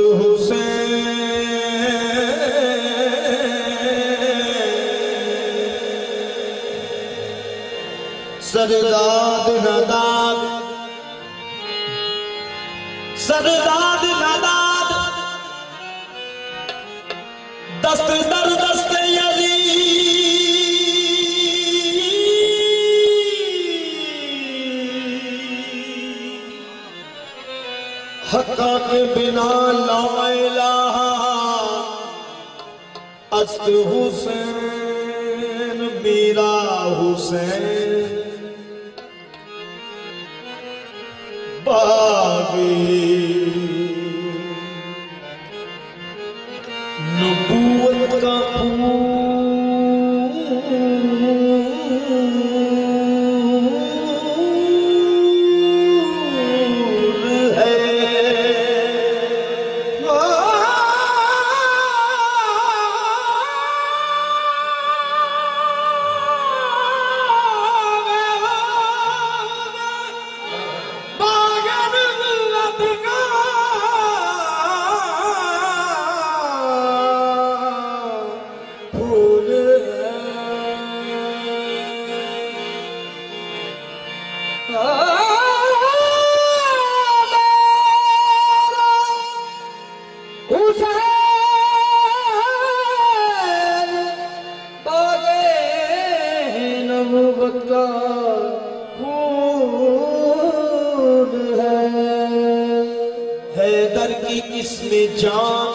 हुसैन सरदाद नदाद सरदाद नदाद दस्त दर दस्त हक्का के बिना ला इलाहा अस्त हुसैन मेरा हुसैन बागी नबूवत का फूल है फूल हुसैन बागे नबूवत का फूल है हैदर की इसमें जान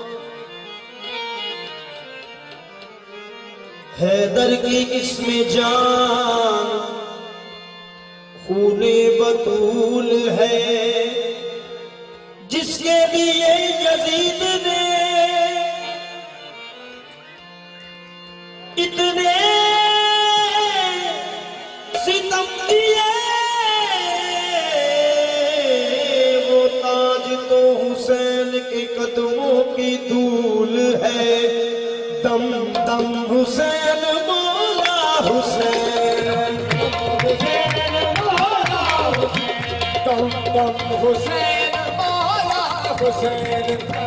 हैदर की इसमें जान खूने बतूल है जिसके लिए यजीद ने इतने सितम किए वो ताज तो हुसैन के कदमों की धूल है दम दम हुसैन मौला हुसैन दम दम हुसैन मौला हुसैन,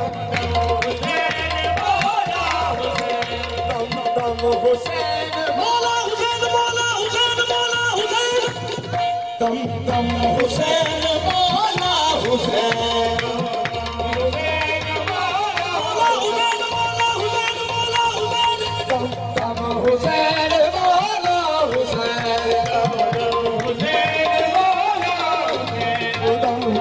दम दम हुसैन मौला हुसैन मौला हुसैन मौला हुसैन दम दम हुसैन मौला हुसैन, मौला हुसैन मौला हुसैन मौला हुसैन दम दम हुसैन मौला हुसैन, दम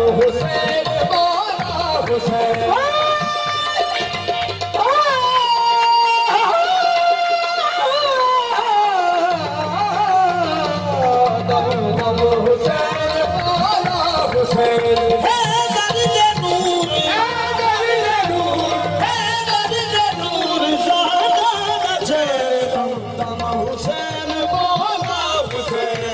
हुसैन मौला हुसैन दम दम हुसैन मौला हुसैन है दर्द नूर ज़ादा नज़र दम हुसैन मौला हुसैन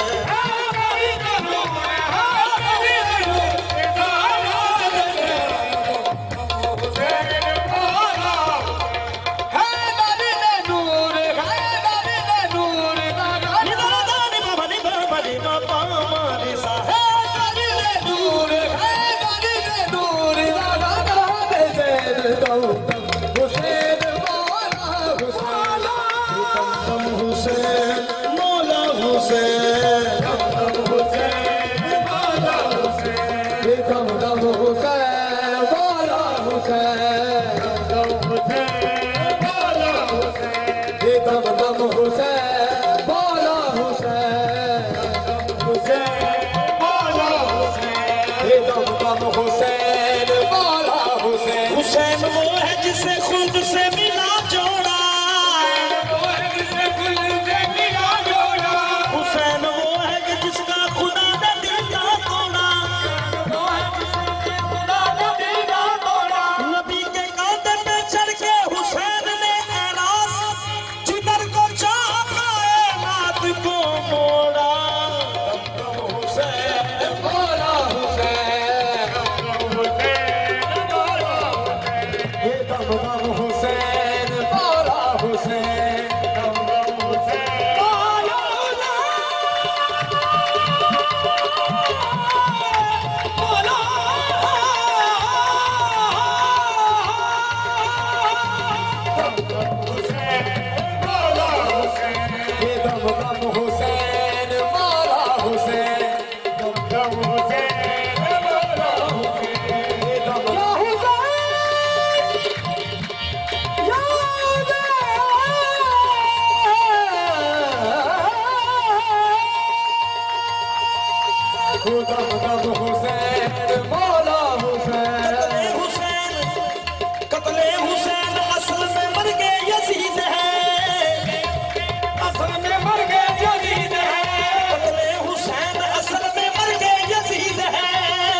हुसैन वो है जिसे खुद से मिला जोड़ा हुसैन वो है कि जिसका खुदा ने दिल का तोड़ा नबी के कांधे पे चढ़ के हुसैन ने ऐलान जिगर को चाहा कायनात को मोड़ा हुसैन मौला हुसैन दम दम हुसैन मौला हुसैन दम दम हुसैन मौला हुसैन दम हुसैन मौला हुसैन दम दम हुसैन मौला हुसैन कत्ले हुसैन असल में मर गए यजीद है कत्ले हुसैन असल में मर गए यजीद है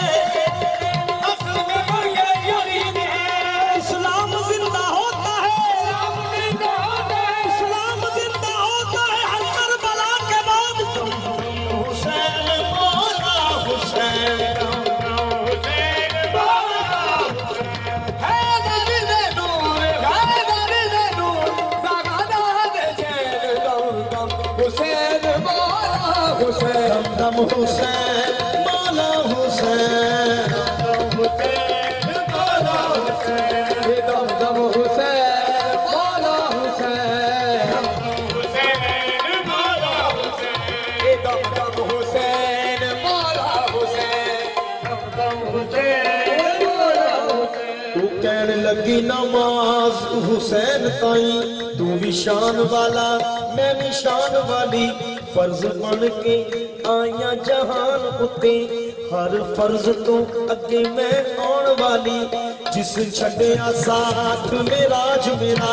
इस्लाम जिंदा होता है इस्लाम जिंदा होता है हर करबला के बाद हुसैन मौला हुसैन हुसैन मौला हुसैन दम हुसैन मौला हुसैन दम दम हुसैन मौला हुसैन दम दम हुसैन मौला हुसैन तू कहने लगी नमाज हुसैन ताई तू भी शान वाला मैं भी शान वाली फर्ज बन के आया जहान उत्ते हर फर्ज तो अगे मैं आउण वाली जिस छड्डिया साथ मेराज मेरा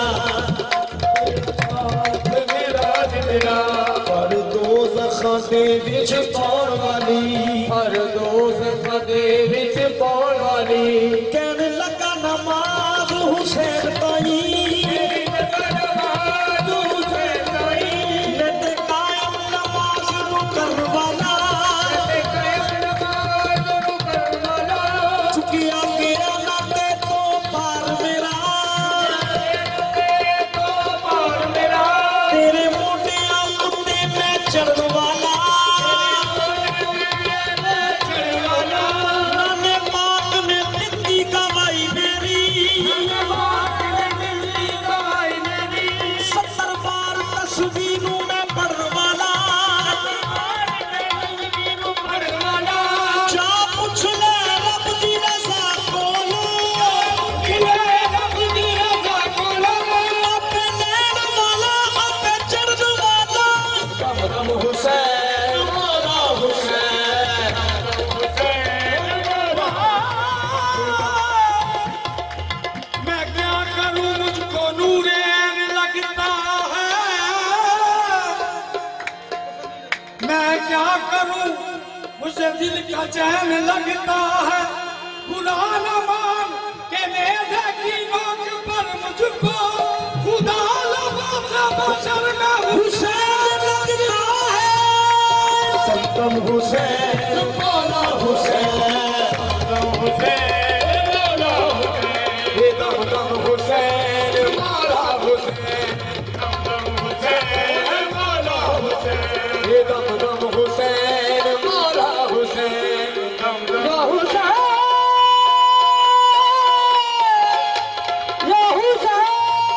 पर दो ज़ख़ां दे विच पाउण वाली हर दोस्त दे विच पाउण वाली कहने लगा नमाज हुसैन ताई चुकिया गया नाते तो पार मेरा तेरे मोटिया कुत्ते में चढ़ वाला मुझे दिल का चैन लगता है, बुरा न मान के मेरे की नोक पर मुझको खुदा लबों से बशर का हुसैन लगता है। दम हुसैन मौला हुसैन, दम हुसैन मौला हुसैन, ये दम हुसैन मौला हुसैन, दम हुसैन मौला हुसैन, ये दम हुसैन मौला हुसैन, दम हुसैन या हुसैन।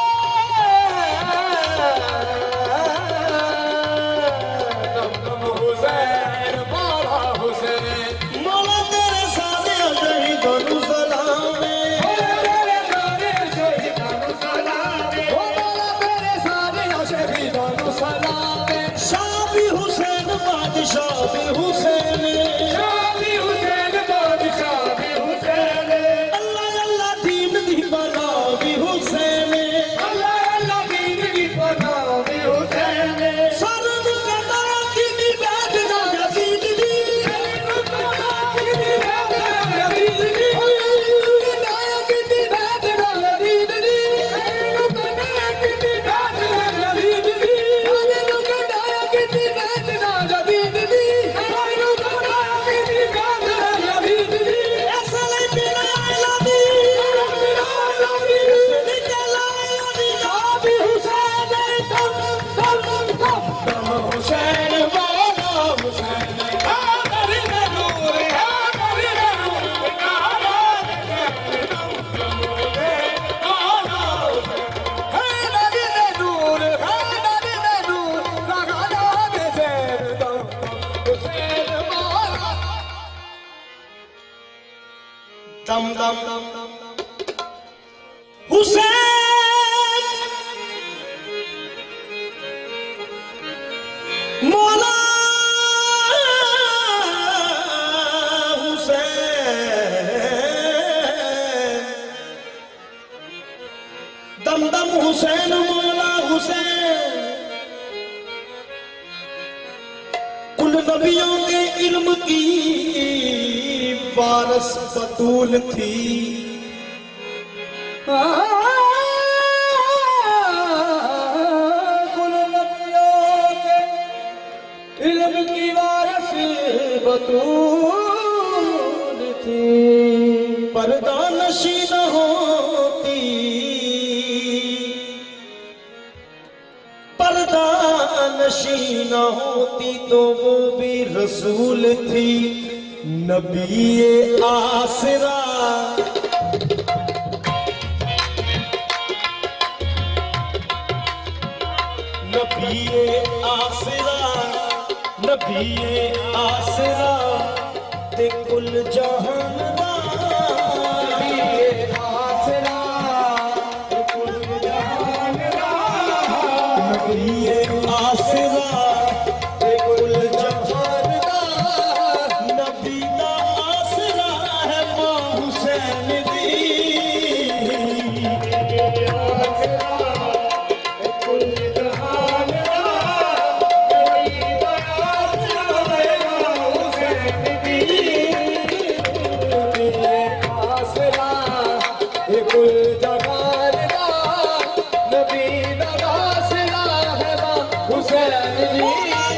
मौला तेरे सारे शहीदों सलाम है, तेरे सारे शहीदों सलाम है, मौला तेरे सारे शहीदों सलाम है। शाह भी हुसैन बादशाह भी हुसैन, शाह भी हुसैन बादशाह भी हुसैन, अल्लाह अल्लाह दीन दी बना भी हुसैन, अल्लाह अल्लाह दीन की पनाह भी हुसैन, सरन कदा की दी बैठना यजीद दी, दम दम हुसैन मौला हुसैन, दम दम हुसैन मौला हुसैन। कुल नबियों के इल्म की वारस बतूल थी, कुल नबियों के इल्म की वारिस बतूल थी, पर्दा नशी न होती, पर्दा नशी न होती तो वो भी रसूल थी। नबीए आसरा नबीए आसरा, नबीए आसरा ते कुल जहान दा, नबीए आसरा ते कुल जहान दा, नबीए आसरा ते कुल जहान दा, नबी दा आसरा है मां हुसैन दी। कुल जहान दा, नबी दा आसरा है मां हुसैन दी। नबीए आसरा ते कुल जहान दा, नबी दा आसरा है मां हुसैन दी।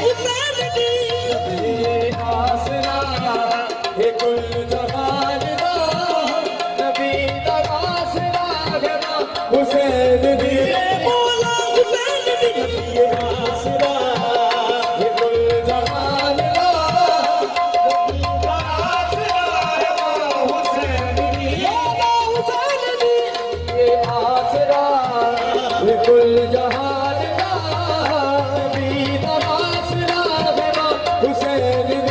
नबीए आसरा ते कुल जहान दा, नबी दा आसरा है मां हुसैन दी। मौला हुसैन दी नबीए आसरा ते कुल जहान दा, नबी दा आसरा है मां हुसैन दी। मौला हुसैन दी ये आसरा ते कुल जहान दा, नबी दा आसरा है मां हुसैन दी।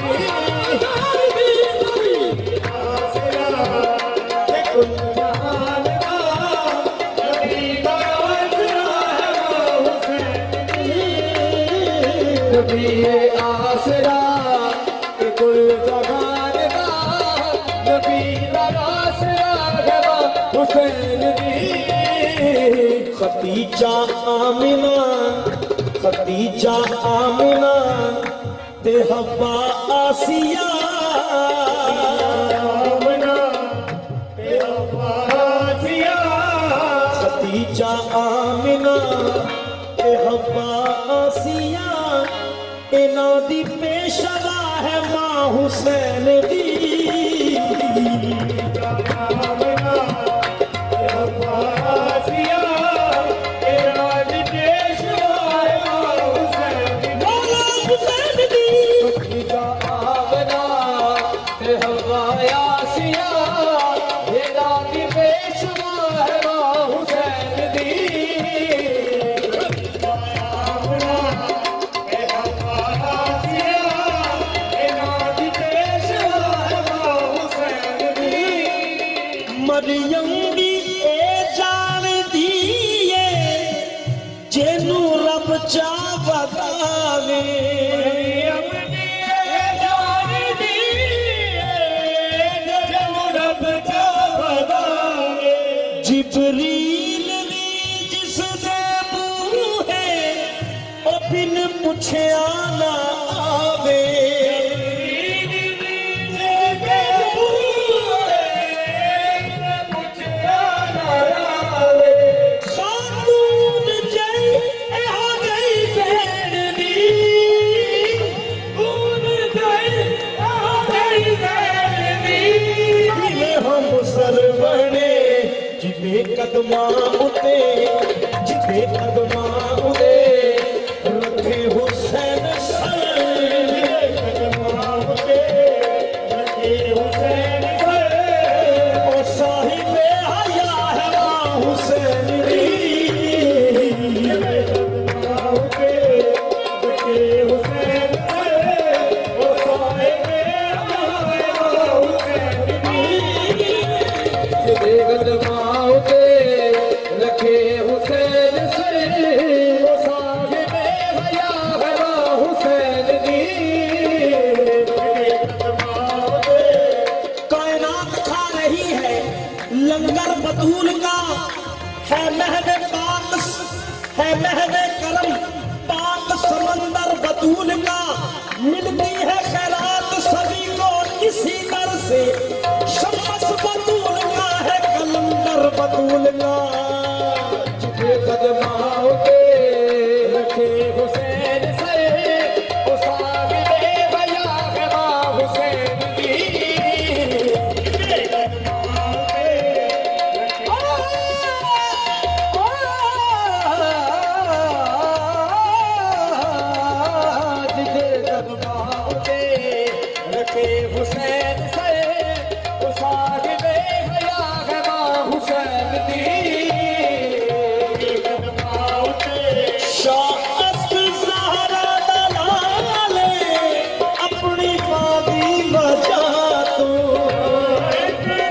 आसरा ते कुल जहान दा, नबी दा आसरा है मां हुसैन दी। नबीए आसरा ते कुल जहान दा, नबी दा आसरा है मां हुसैन दी। खतीजा आमिना, खतीजा आमिना ते हवा आसिया, खदीजा आमिना ते हव्वा आसिया इन्हां दी पेशवा है मां हुसैन दी मरियम दी ए जान दिए जेनू रब चा बतावे जिबरील भी जिस दे बूहे ओ बिन पुछया ना आवे कदमा उते जिते कदमा उते रखे हुसैन सर कदमा उते रखे हुसैन सर ओ साहिबे हया है मां हुसैन दी कदमा उते रखे हुसैन सर ओ साहिबे हया है मां हुसैन दी जिते कदमा लंगर बतूल का है महवे पाक है महवे करम पाक समंदर बतूल का मिलती है खैरात सभी को इसी दर से शम्स बतूल का है कलंदर बतूल का जिसे कदमाओं के रखे हुसैन से उसागे भया है मां हुसैन की हुसैन से उसागे भया है मां हुसैन दी शाअत ज़हरा दलाले अपनी मादी बजा तो अपनी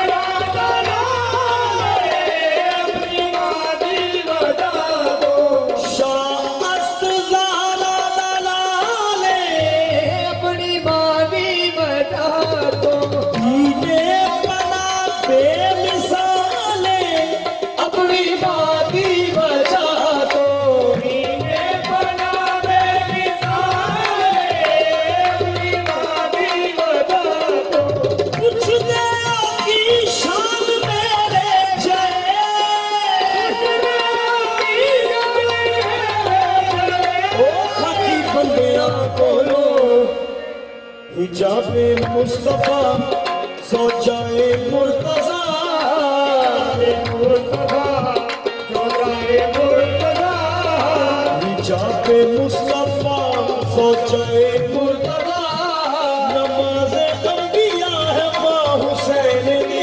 मादी बजा दो शाअत ज़हरा दलाले अपनी मादी बजा दो दीने बना बेमिसाले अपनी मादी बजा दो दीने बना बेमिसाले अपनी मादी बजा दो कुछ दया की शान मेरे ओ खाकी बंदियां बोलो हिजाबे मुस्तफा सोचाए मुर्तजा हिजाबे मुस्तफा सोचाए मुर्तजा नमाज़े अंबिया है मां हुसैन दी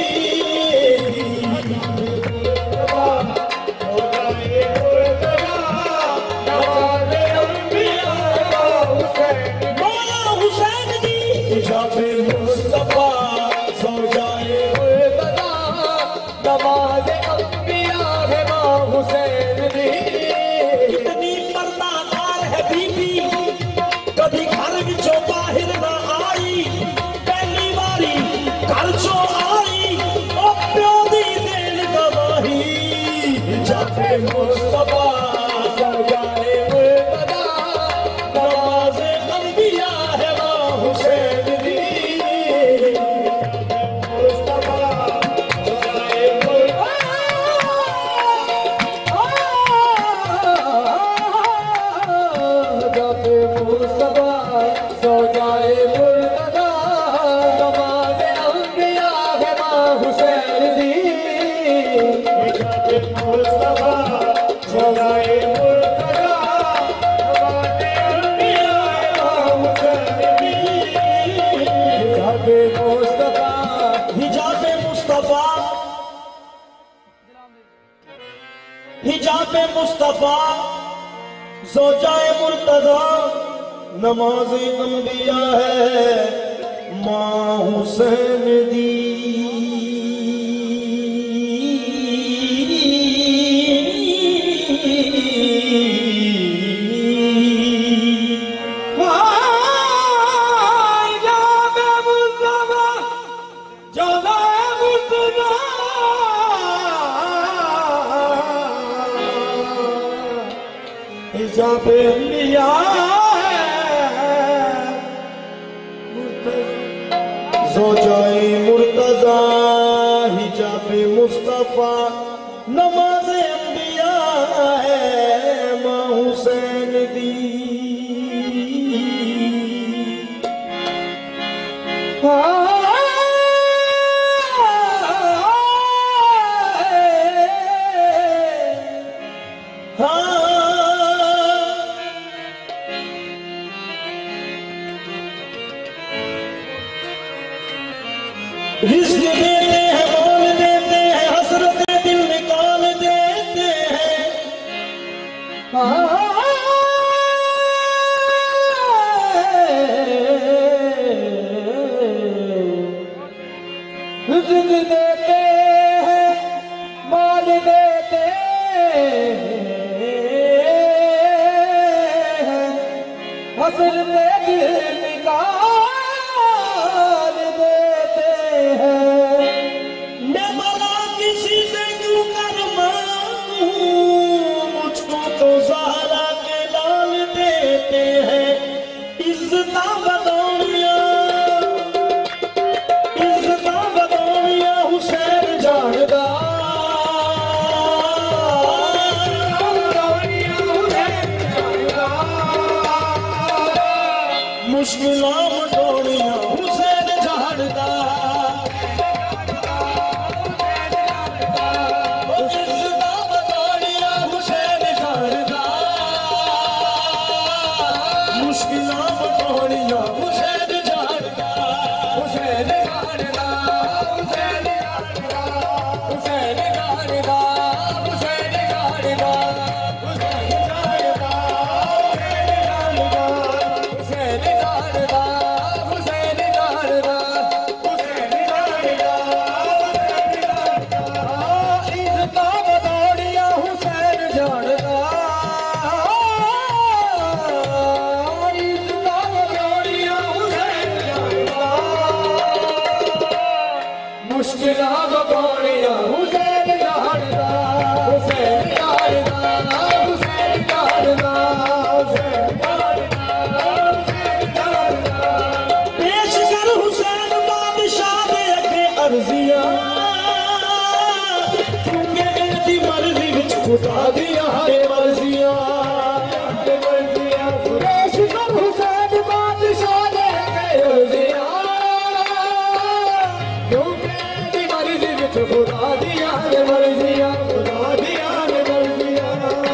मौला हुसैन दी हिजाबे मुस्तफा सो जाए मुर्तजा नमाज़ अंबिया है मां हुसैन दी इतनी पर्दादार है बीबी कभी घर विचों बाहर ना आई पहली बारी घर चों आई ओ प्यो दी देन गवाही हिजाबे मुस्तफा सो जाए मुर्तजा नमाज़ अंबिया है मां हुसैन दी हिजाब मुस्तफा ज़ौजाए मुर्तज़ा नमाज अंबिया है माँ हुसैन दी। हिजाब अंबिया ज़ौजाए मुर्तज़ा हिजाब मुस्तफा नमाज अंबिया है माँ हुसैन दी। रिज़्क़ देते हैं, मौल देते हैं, हसरतें दिल निकाल देते हैं। रिज़्क़ देते हैं, मौल देते हैं, हसरतें दिल निकाल मुश्किलां मटोड़ियां हुसैन झाड़दा। इज़्ज़तां बदौड़ियां हुसैन झाड़दा। मुश्किलां मटोड़ियां हुसैन झाड़दा। हुसैन झाड़दा। हुसैन झाड़दा। हुसैन झाड़दा। हुसैन झाड़दा। मुश्किलां बगौड़ियां हुसैन झाड़दा। हुसैन झाड़दा। हुसैन झाड़दा। हुसैन झाड़दा। हुसैन झाड़दा। पेश कर हुसैन बादशाह दे अगे अर्जियां क्योंकि इहदी मर्जी विच खुदा दियां है मर्जियां। पेश कर हुसैन बादशाह दे अगे अर्जियां खुदा दिया ने मर्जियां। खुदा दिया ने मर्जियां।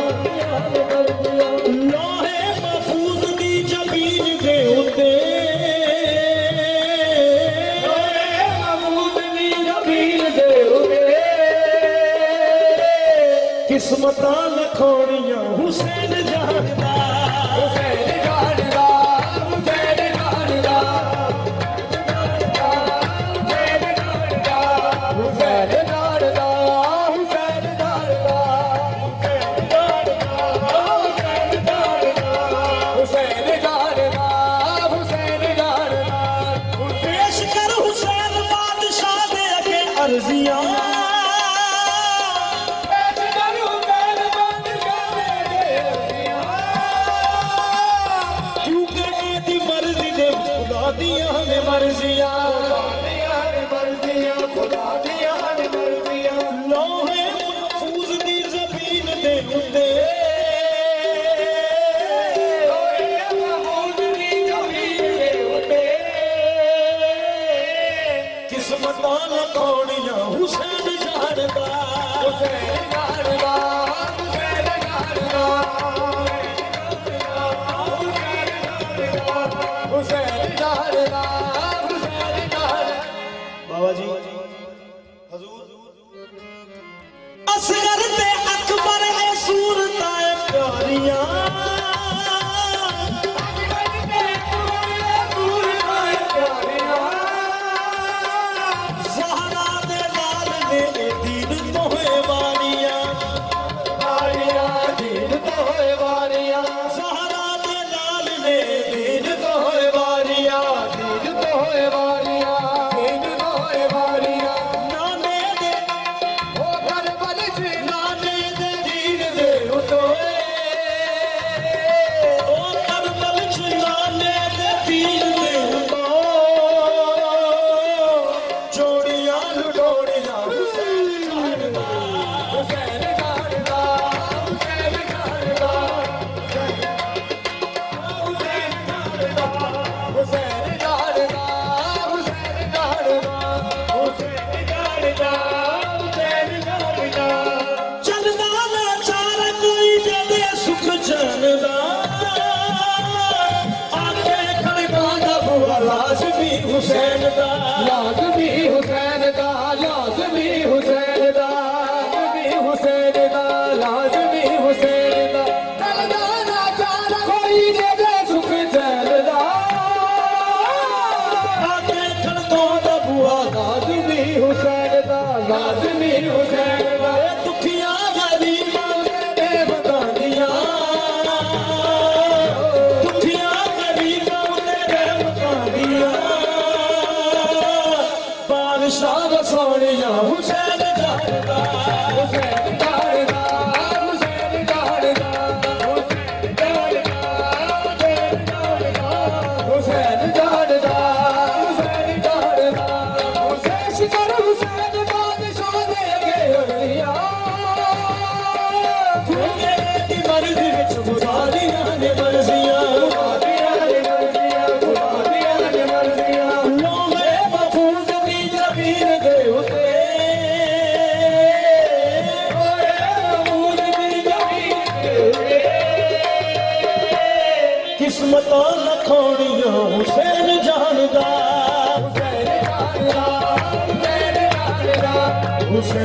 लोहे महफूज दी जमीन दे उत्ते लोहे महफूज दी जमीन दे उत्ते किस्मतां लखोड़ियां हुसैन जानदा। हुसैन जानदा। हुसैन जानदा। अर्जियां क्योंकि एदी मर्जी दे खुदा दियां ने मर्जियां। खुदा दियां ने मर्जियां। लोहे महफूज दी ज़मीन दे उत्ते किस्मत कौन कौड़िया हुसैन जानदा हुसैन जानदा हुसैन जानदा हुसैन जानदा हुसैन जानदा। बाबा जी हजूर असगर ते अकबर ने सूरतां प्यारियां हुसैन दा लाज़मी हुसैन दा लाज़मी हुसैन दा लाज़मी हुसैन दा लाज़मी हुसैन दा चलदा ना चार कोई दे सुख चैन दा आके खड़को दा बुआ लाज़मी हुसैन दा लाज़मी हुसैन दा दुखियां गरीबां दे बतांदियां दुखियां गरीबां दे बतांदियां बादशाह सोनिया हुसैन जानदा हुसैन जानदा हुसैन जानदा हुसैन जानदा हुसैन जानदा हुसैन जानदा हुसैन शिकर हुसैन बादशाह दे अगे अगलियां तेरी मर्जी विच गुजारियां ने मर्जियां लोहे महफूज दी जमीन दे उते किस्मतां लखोड़ियां हुसैन जानदा हुसैन जानदा हुसैन जानदा हुसैन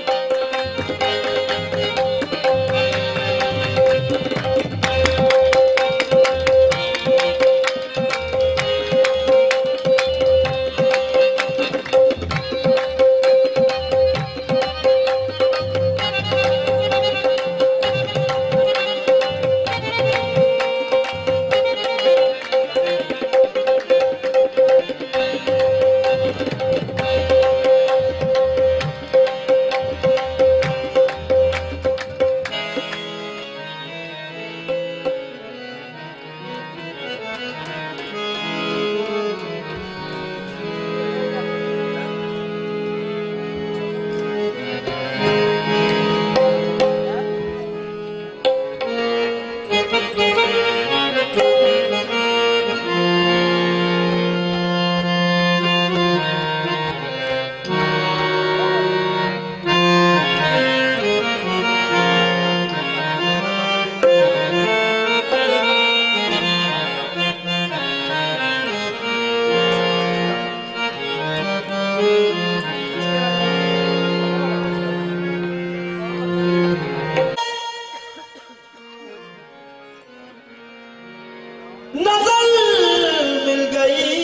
नजर मिल गई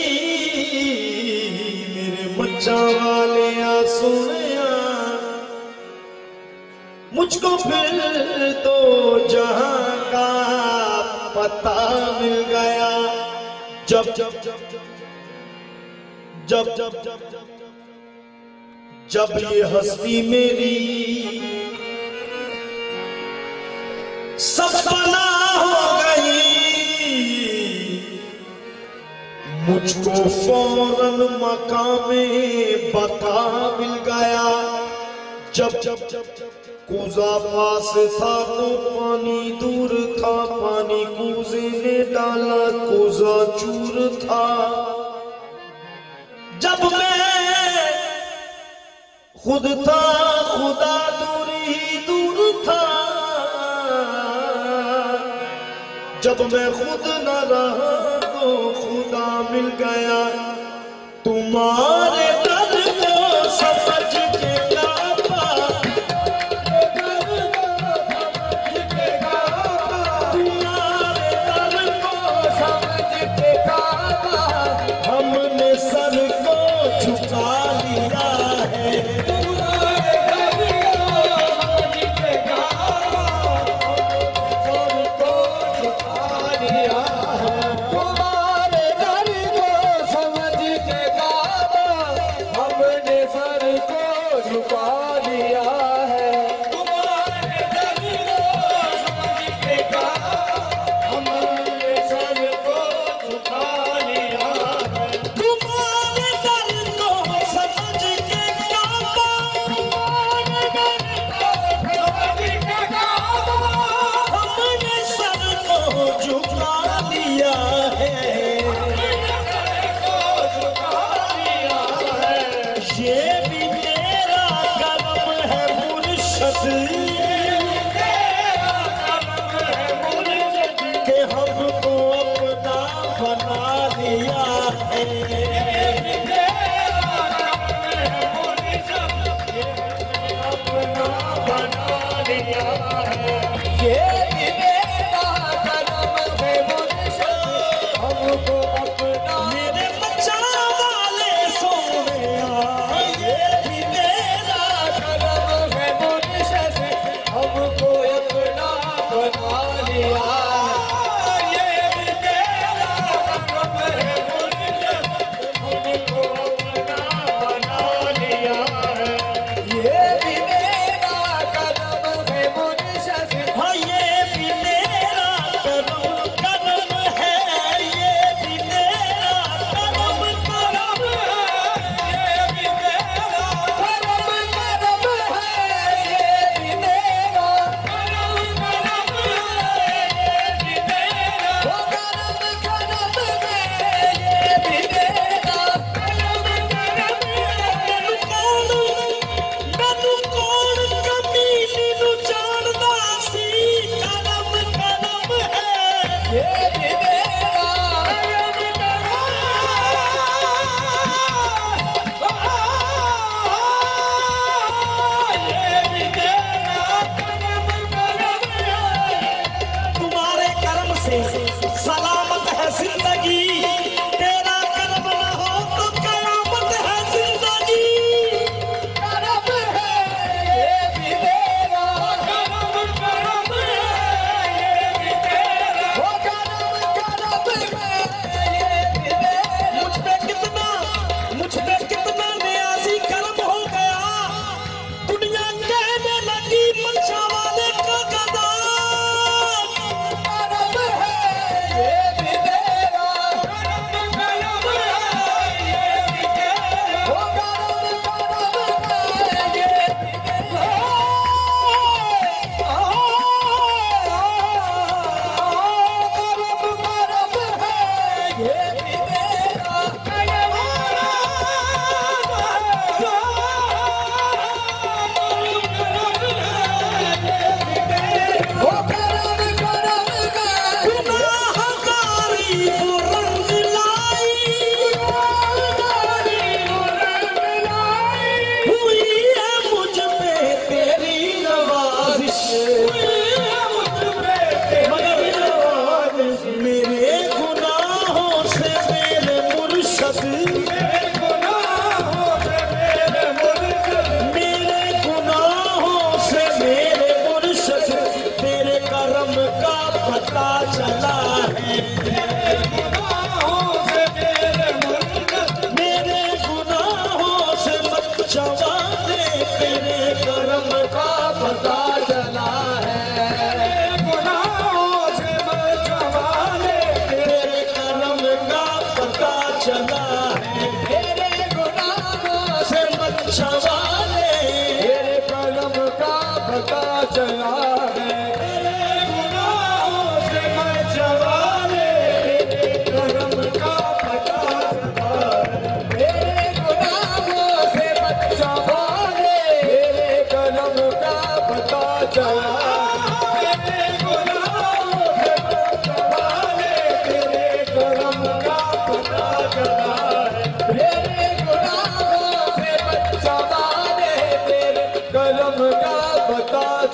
मेरे मच्चा वाले सोनिया मुझको फिर तो जहां का पता मिल गया जब जब जब जब जब जब जब ये हस्ती मेरी सपना हो गई मुझको फौरन मकामे बता मिल गया जब जब जब कूजा पास था तो पानी दूर था पानी कूजे ने डाला कूजा चूर था जब मैं खुद था खुदा दूर ही दूर था, जब मैं खुद न रहा तो खुदा मिल गया। तुम्हारे दर्द को समझ के काबा, तुम्हारे दर्द को समझ के काबा, हमने सर को झुका लिया है। सलामत है जिंदगी, तेरा कर्म न हो तो कयामत है जिंदगी। कर्म है ये भी तेरा, कर्म है ये भी तेरा, वो कर्म है ये भी तेरा। मुझ पे कितना न्याजी कर्म हो गया, दुनिया कहने लगी मंशा वाले का गदा।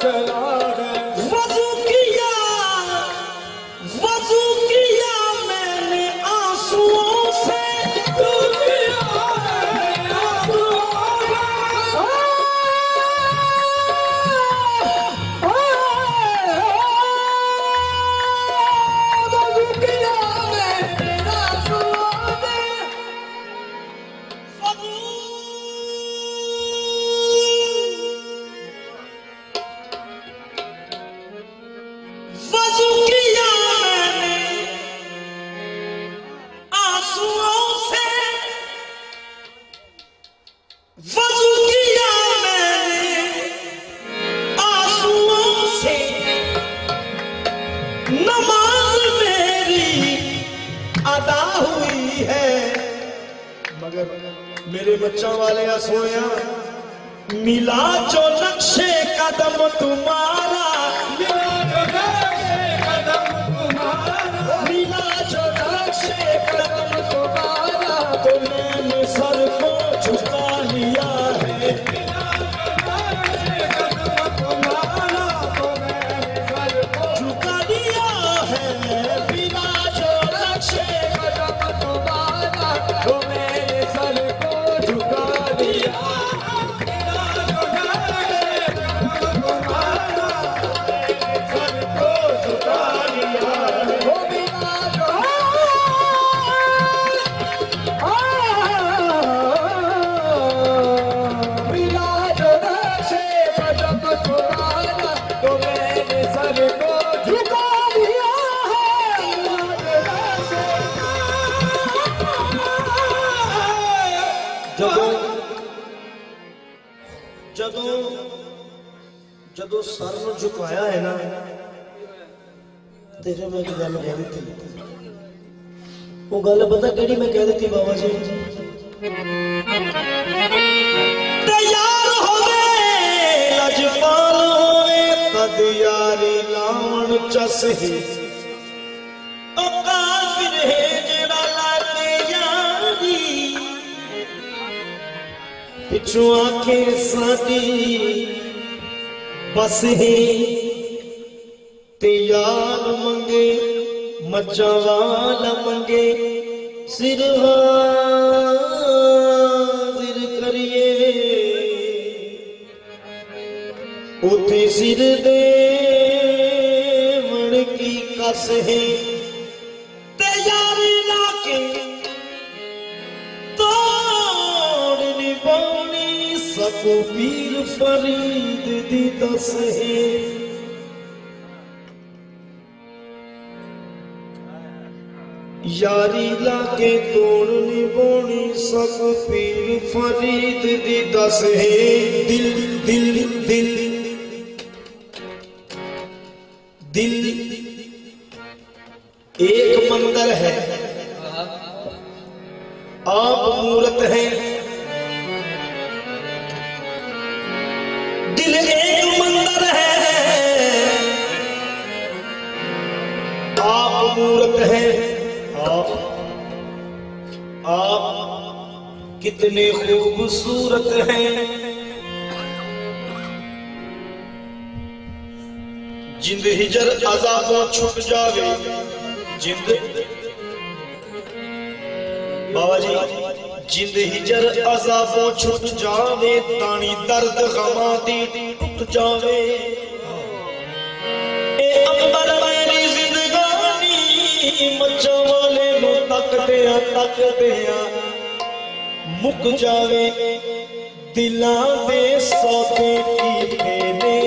चला है। वजू किया मैंने आंसुओं से, वजू किया मैंने आंसुओं से, वजू किया मैंने आंसुओं से, नमाज मेरी अदा हुई है, मगर मेरे बच्चा वाले सोया मिला जो नक्शे कदम तुम्हारा, मिला जो नक्शे कदम तुम्हारा, तो मैंने सर को झुका लिया है, झुका लिया है, मिला जो नक्शे कदम तुम्हारा, तो मैंने सर को झुका दिया। ਜਦੋਂ ਸਰ ਨੂੰ ਝੁਕਾਇਆ ਹੈ ਨਾ ਤੇ ਫਿਰ ਮੈਂ ਇੱਕ ਗੱਲ ਕਹਿ ਦਿੱਤੀ, ਉਹ ਗੱਲ ਪਤਾ ਕਿਹੜੀ ਮੈਂ ਕਹਿ ਦਿੱਤੀ ਬਾਬਾ ਜੀ, ਤੇ ਯਾਰ ਹੋਵੇ ਲਜਪਾਲ ਹੋਵੇ ਤਦ ਯਾਰੀ ਲਾਉਣ ਚਸਹੀ, ਉਹ ਕਾਫਿਰ ਹੈ ਜਿਹੜਾ ਲਾਤੇ ਯਾਰੀ, ਪਿੱਛੋਂ ਆਖੇ ਸਾਡੀ बस ही ते यार मंगे मज्जा वाला मंगे, सिर हाजिर करिए उथे सिर दे मन की कस है, ते यार लाके तोड़ निभानी सको पीर फरीद दी दस है, यारी लाके तोड़ निभानी सको पीर फरीद दी दस है, दिल दिल दिल दिल एक मंदिर है, आप मूरत है, दिल एक मंदिर है, आप मूरत है, आप कितने खूबसूरत हैं, जिंद हिजर अजाबों छुट जावे, जिंद बाबा जी जिंद हिजर अजाबों छुट जावे, तानी दर्द गमा दी टूट जावे, ए अंबर मेरी जिंदगानी मचा वाले नु तक दिया मुक जावे, दिलां दे सौदे कीते ने,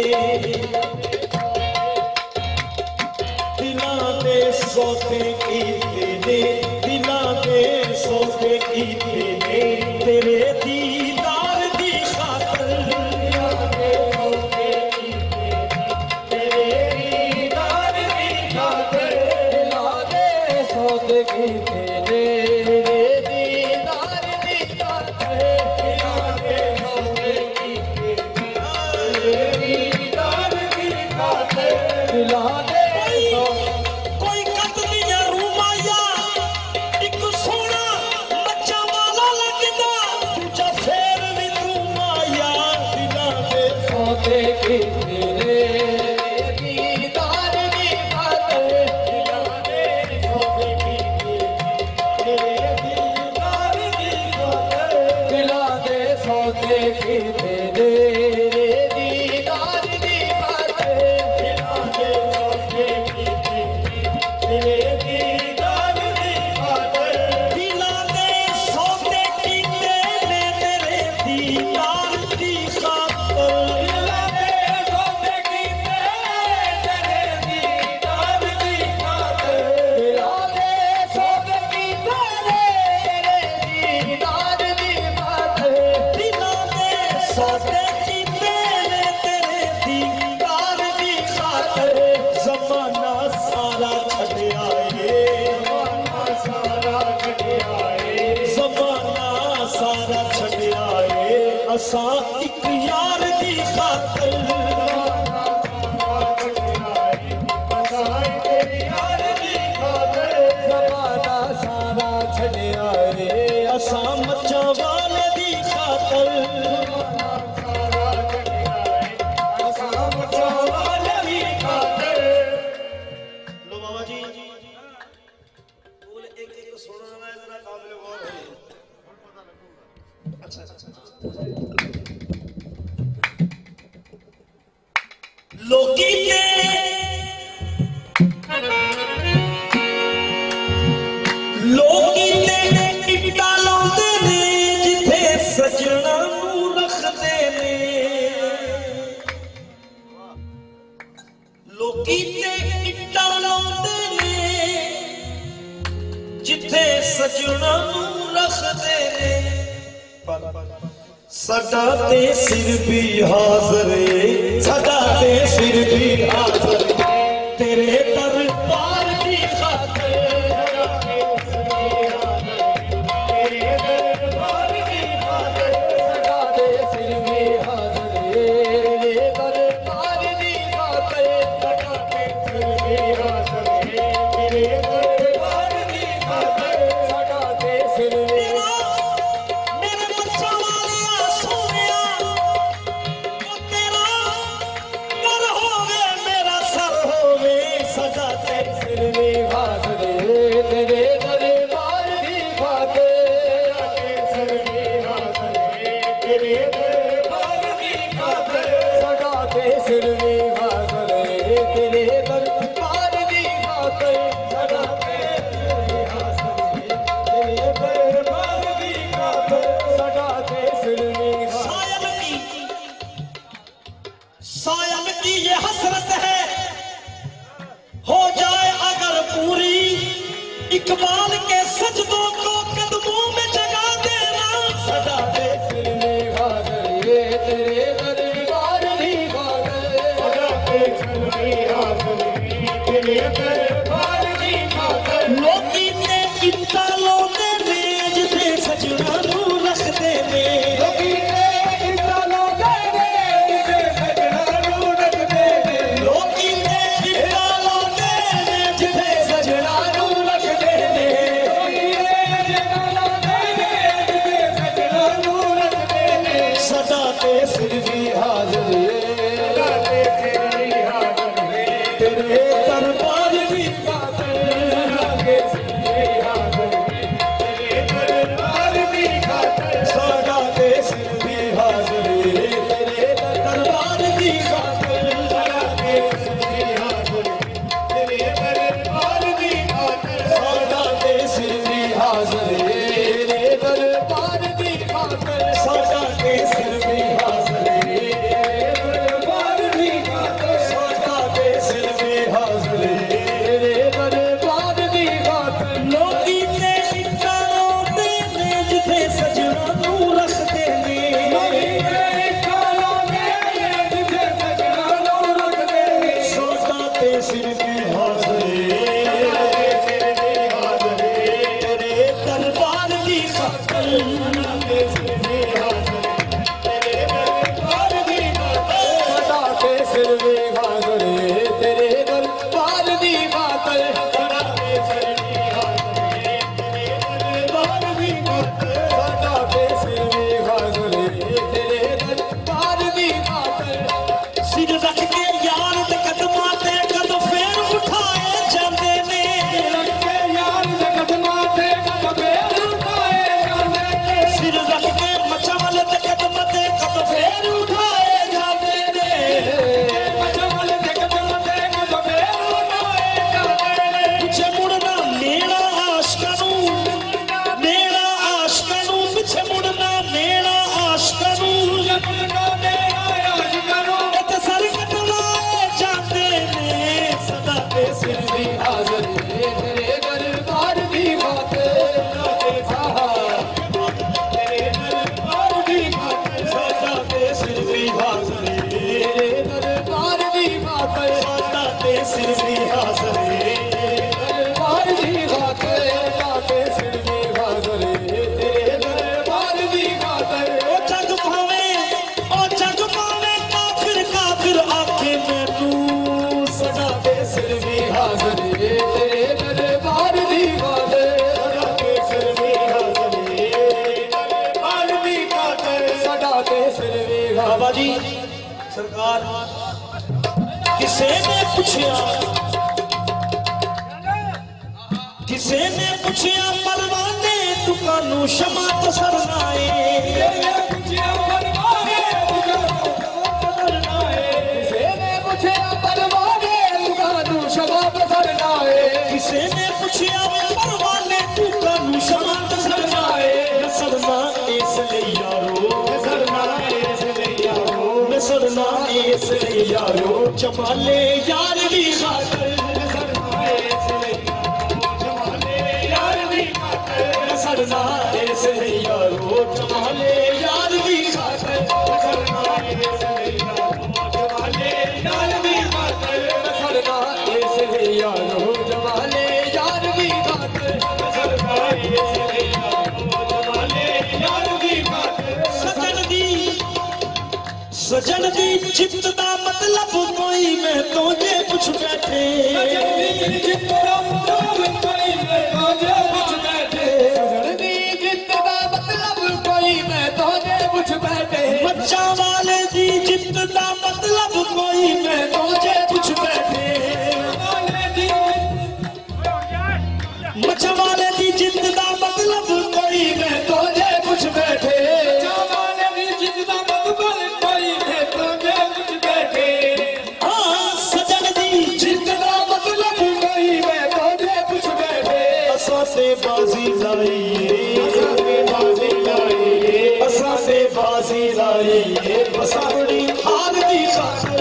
दिलां दे सौदे कीते ने, दिलां दे सौदे कीते ने, तेरे दीदार दी खातर, दिलां दे सौदे कीते ने, तेरे दीदार दी खातर, दिलां दे सौदे कीते ने, तेरे दीदार दी खातर, दिलां दे सौदे कीते ने, तेरे दीदार दी खातर, दिलां दे कोई कतलिया रूमाया एक सोना बच्चा वाला लगदा, तुझा फेर भी तू माया, दिलां दे सौदे कीते ने। खातर असा एक यार दी खातर ज़माना सारा छड़िया रे असा मचा वाले दी खातर लो बाबा जी बोले एक एक सुनना है जरा काबिल गौर है अच्छा लोकी ने इट्टा लाउंदे ने जिथे सजना नू रखदे ने लोकी ने इट्टा लाउंदे ने जिथे सजना नू रखदे ने सदा ते सिर भी हाज़र सदा ते सिर भी हाज़र तेरे दरबार की खातिर तेरे दरबार की खातिर सदा ते सिर भी हाज़र तेरे दरबार की खातिर सदा ते सिर भी हाज़र तेरे दरबार की खातिर सदा ते सिर भी सायम की ये हसरत है हो जाए अगर पूरी इकबाल के सजदों को कदमों में जगा देना सदा ते सिर में हाज़र ये तेरे दरबार की खातिर सदा ते सिर में हाज़र तेरे दरबार की खातिर लोकी ने इट्टा लाउंदे ने जिथे सजना नू रखदे ने लोकी ने इट्टा लाउंदे ने जिथे सजना नू रखदे ने लोकी ने इट्टा लाउंदे ने जिथे सजना नू रखदे ने लोकी ने इट्टा लाउंदे ने जिथे सजना नू रखदे ने सदा ते सिर भी हाज़र सदा ते सिर भी हाज़र तेरे दरबार की खातिर सदा ते सिर भी हाज़र तेरे दरबार की खातिर सदा ते सिर भी हाज़र तेरे दरबार की खातिर सदा ते सिर भी हाज़र तेरे दरबार की खातिर सदा ते सिर भी हाज़र तेरे दरबार की खातिर सदा ते सिर भी हाज़र भी हाजिर दरबार दी खातर दाते सिर भी हाजिर तेरे दरबार दी खातर ओ जग पावे काफिर काफिर आखे मैं तू सदा दाते सिर भी हाजिर तेरे दरबार दी खातर दाते सिर भी हाजिर दरबार दी खातर सदाते सिर भी बाबा जी सरकार किसे ने पूछया परवाने तू कानू शमा तसरनाए किसे ने पूछया परवाने तू कानू शमा तसरनाए नसरना इसलिए यारो नसरना इसलिए यारो जमाले यार दी खातर नसरना इसलिए यारो जमाले यार दी खातर सजन दी चित्त दा मतलब कोई मैं तुझे कुछ बैठे मच्चा वाले दी जित दा मतलब कोई मैं तुझे कुछ बैठे मच्चा वाले दी जित दा मतलब कोई मैं तुझे कुछ बैठे हाँ सजन दी जित दा मतलब कोई मैं तुझे कुछ बैठे असा से बाजी लाइए असा से बाजी लाइए बस अपनी हार दी खातर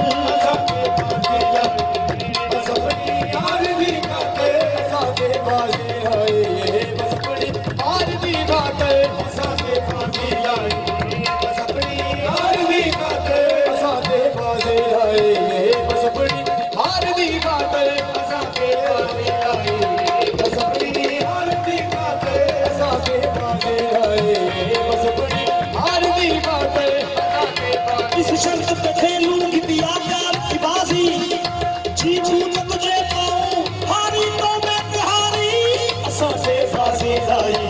इस शर्त पे खेलूंगी पिया प्यार की बाजी जीतू तो तुझे पाऊं हारी तो मैं तिहारी असा से बाजी लाई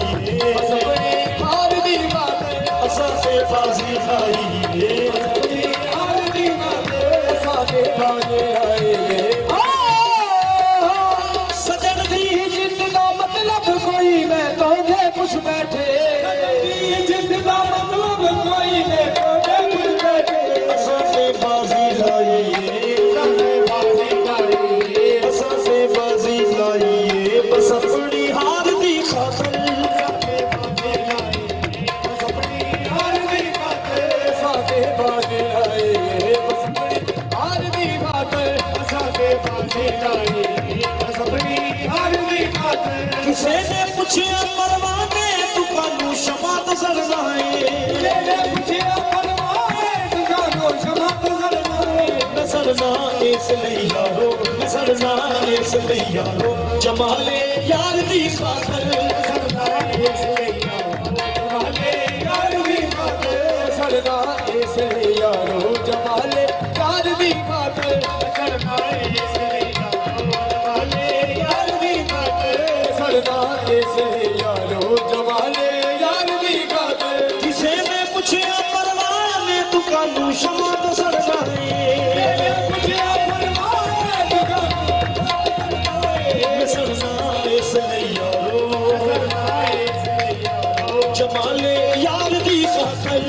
असा से बाजी लाई सजन दी जित दा मतलब कोई मैं तुझे कुछ बैठे जित दा मतलब कोई मैं तुझे कुछ बैठे असा से बाजी लाई असा से बाजी लाई बस अपनी हार दी खातर किसे ने पूछया परवाने तू कानू शमा तसरनाए नसरना इसलिए यारो नसरना इसलिए यारो जमाले यार दी खातर यारो जमाले यार दी खातर यारो जमाले यार दी खातर किसे ने पूछया परवाने तू कानू शमा तसरनाए नसरना इसलिए यारो जमाले यार दी खातर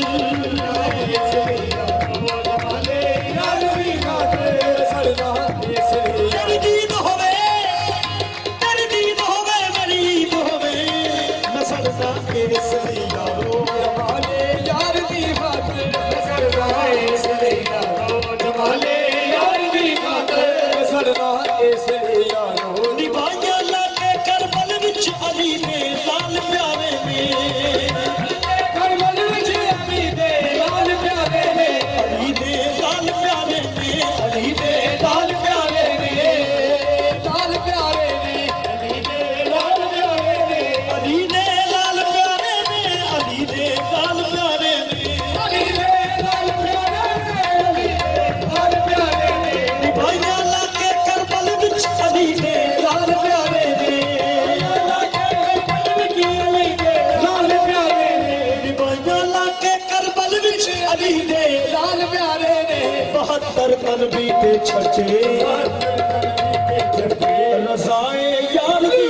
तेरी दीद होवे मेरी ईद होवे नसरना इसलिए यारो यार दी खातर बहत्तर तन बीते छचे रज़ाए यार दी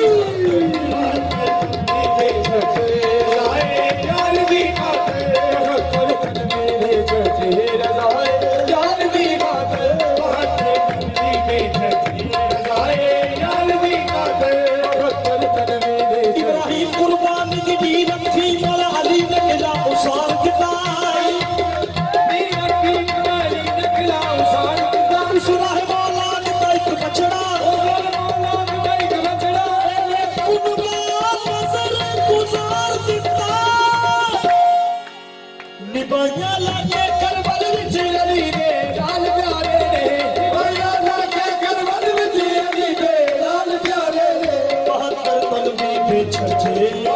निभाया लागे करबल विच अली दे लाल प्यारे ने निभाया लागे करबल विच अली दे लाल प्यारे ने बहत्तर तन बीते छचे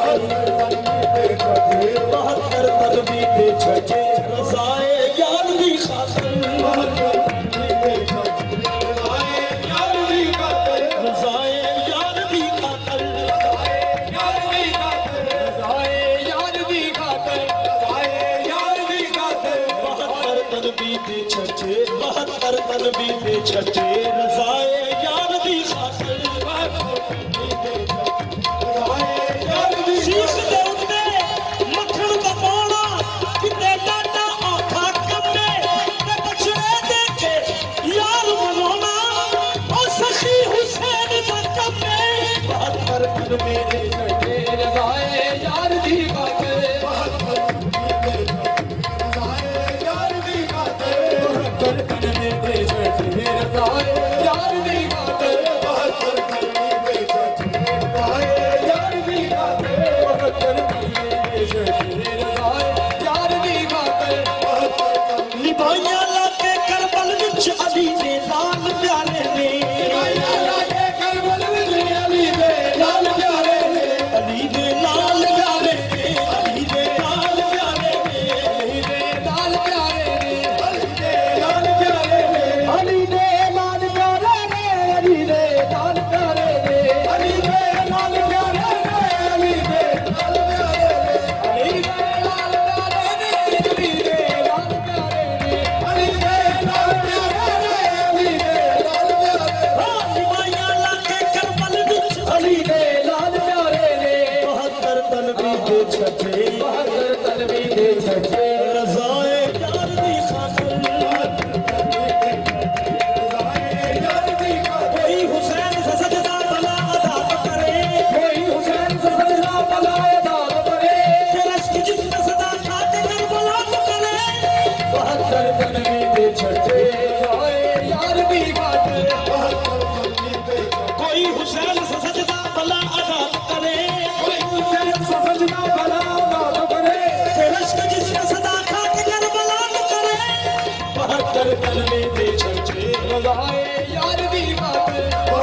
बहत्तर तन बीते छचे रज़ाए यार दी खातिर रज़ाए यार दी खातिर बीते छचे बहत्तर तन बीते छचे रज़ाए यार दी खातिर शीश दे उत्ते मक्खन दा पाना किते डाटा आखा कम्मे ते बछड़े देखे यार मनाना ओ सखी हुसैन दा कम्मे बहत्तर तन मेरे छचे रज़ाए यार दी खातिर निभाया लागे करबल विच अली दे लाल प्यारे ने करबल विच अली दे लाल प्यारे ने अली दे लाल प्यारे ने अली दे लाल प्यारे ने अली दे लाल प्यारे ने अली दे लाल प्यारे ने अली दे लाल प्यारे ने अली दे लाल प्यारे ने अली दे लाल प्यारे ने अली दे लाल प्यारे ने अली दे लाल प्यारे ने अली दे लाल प्यारे ने अली दे लाल प्यारे ने अली दे लाल प्यारे हां निभाया लागे करबल विच अली दे लाल प्यारे ने बहत्तर तन बीते छचे बहत्तर तन बीते छचे रज़ाए यार दी खातिर कोई हुसैन से सजदा भला अदा करे कोई हुसैन से सजदा भला अदा करे रश्क जिस्म सदा खाते करबला करे बहत्तर तन बीते छचे यार दी खातिर कोई हुसैन से सजदा भला अदा करे कोई हुसैन से सजदा भला अदा करे रश्क जिस्म सदा खाते करबला करे बहत्तर तन बीते छचे रज़ाए यार दी खातिर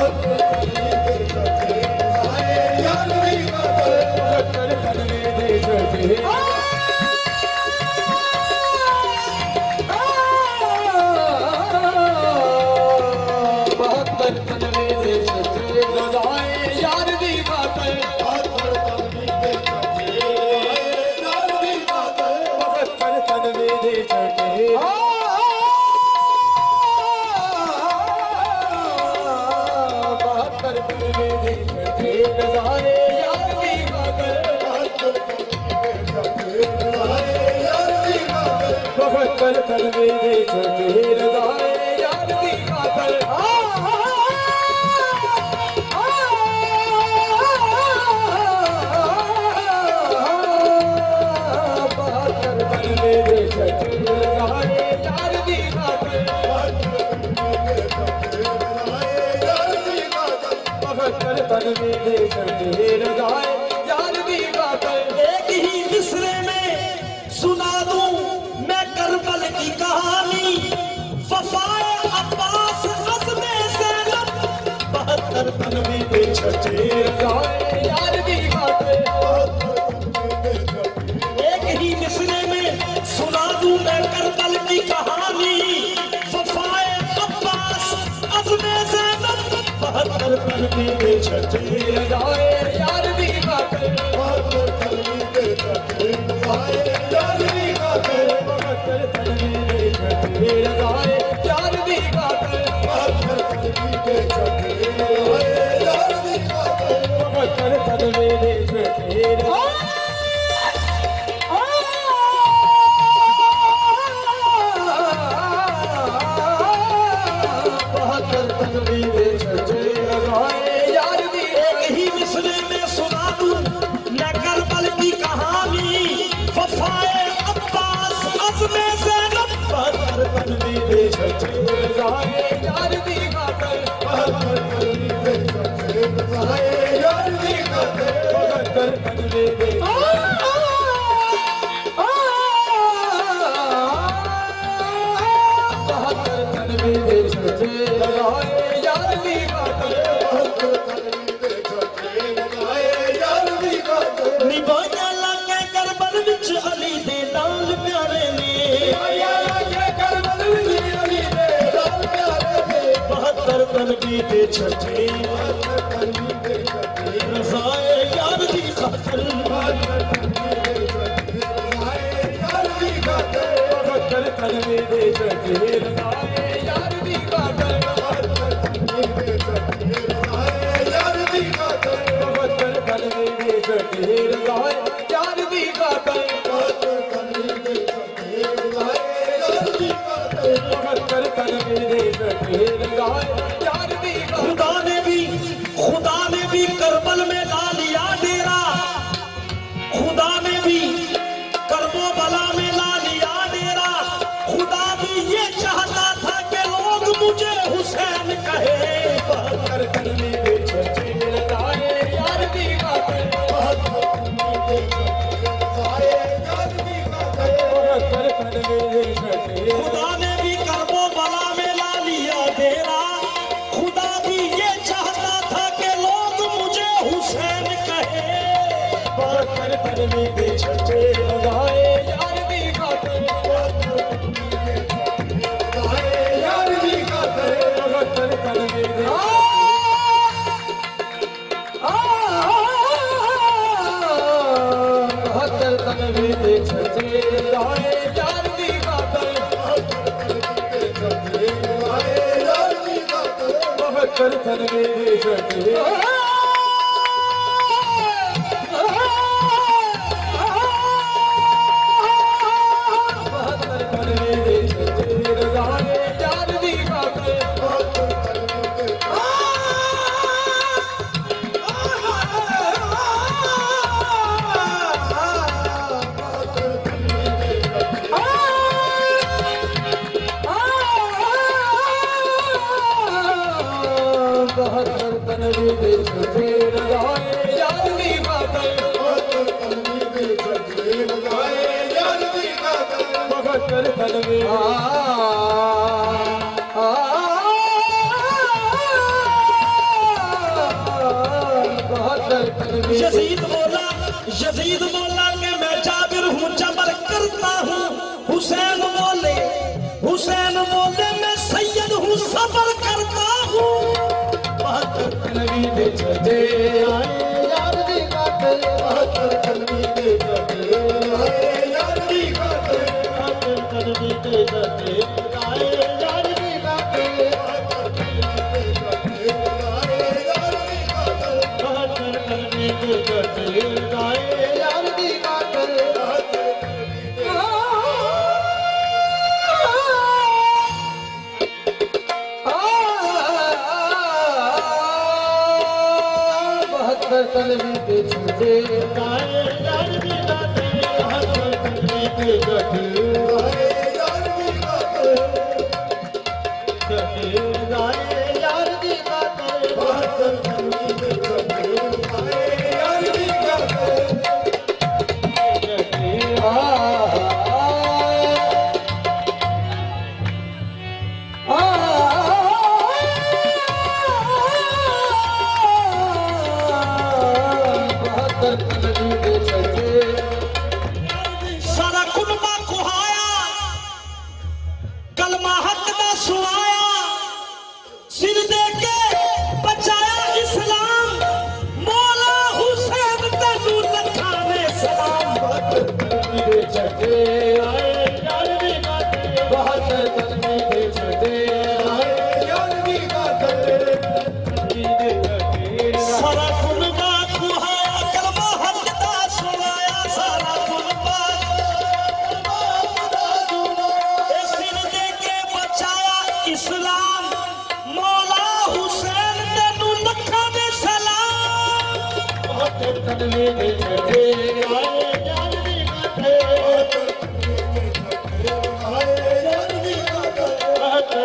बहत्तर तन बीते छचे रज़ाए यार दी खातिर बहत्तर तन बीते छचे बहत्तर तन बीते छचे रज़ाए यार दी खातिर बहत्तर तन बीते छचे रज़ाए यार दी खातिर बहत्तर तन बीते छचे रज़ाए यार दी खातिर बहत्तर तन बीते छचे रज़ाए यार दी खातिर एक ही मिसरे में सुना दूं मैं करबल की कहानी वफ़ाए अब्बास ग़ज़्वे ज़ैनब बहत्तर तन बीते छचे रज़ाए यार दी खातिर एक ही मिसरे में सुना दूं मैं करबल की कहानी वफ़ाए अब्बास ग़ज़्वे ज़ैनब बहत्तर तन बीते छचे रज़ाए यार दी खातिर बहत्तर तन बीते छचे रज़ाए यार दी खातिर बहत्तर तन बीते छचे रज़ाए यार दी छचे रजाए यार दी खातर बहत्तर कलमी दे छचे रजाए यार दी खातर बहत्तर कलमी दे बहत्तर कलमी दे छचे रजाए यार दी खातर बहत्तर कलमी दे छचे रजाए यार दी खातर निभाया लागे करबल विच अली दे लाल प्यारे ने निभाया लागे करबल विच अली दे लाल प्यारे ने 72 कलमी दे छचे 72 कलमी दे छचे रज़ाए यार दी खातर 72 कलमी दे छचे रज़ाए यार दी खातर 72 कलमी दे छचे रज़ाए यार दी खातर 72 कलमी दे छचे रज़ाए यार दी खातर 72 कलमी दे छचे रज़ाए यार दी खातर 72 कलमी दे छचे रज़ाए यार दी खातर 72 कलमी दे छचे रज़ाए यार दी खुदा ने भी करबल में ला लिया डेरा खुदा ने भी करबो बला में ला लिया डेरा खुदा भी ये चाहता था कि लोग मुझे हुसैन कहे 72 कलमी दे छचे रज़ाए यार दी खातर 72 कलमी दे छचे रज़ाए यार दी खातर 72 कलमी दे छचे खुदा ने भी करबो बला में ला लिया डेरा खुदा भी ये चाहता था कि लोग मुझे हुसैन कहे 72 कलमी दे छचे रज़ाए यार दी खातर 72 कलमी दे छचे रज़ाए यार दी खातर 72 कलमी दे छचे यजीद बोला कि मैं जाबिर हूँ जबर करता हूँ हुसैन बोले मैं सैयद हूँ सबर करता हूँ 72 कलमी दे छचे यार दी खातर 72 कलमी दे छचे यार दी खातर 72 कलमी दे छचे यार दी खातर 72 कलमी दे छचे यार दी खातर कलमी दे छचे यार दी खातर 72 कलमी दे छचे यार दी खातर यार दी खातर 72 कलमी दे छचे यार दी खातर सारा कुलमा कुहाया कलमा हक दा सुनाया सिर दे के बचाया इस्लाम मौला हुसैन तेनू लखां ने सलाम 72 कलमी दे छचे यार दी खातर 72 कलमी दे छचे यार दी खातर सारा कुलमा कुहाया कलमा हक दा सुनाया सारा कुलमा सिर दे के बचाया इस्लाम मौला हुसैन तेनू लखां ने सलाम 72 कलमी दे छचे यार दी खातर 72 कलमी दे छचे यार दी खातर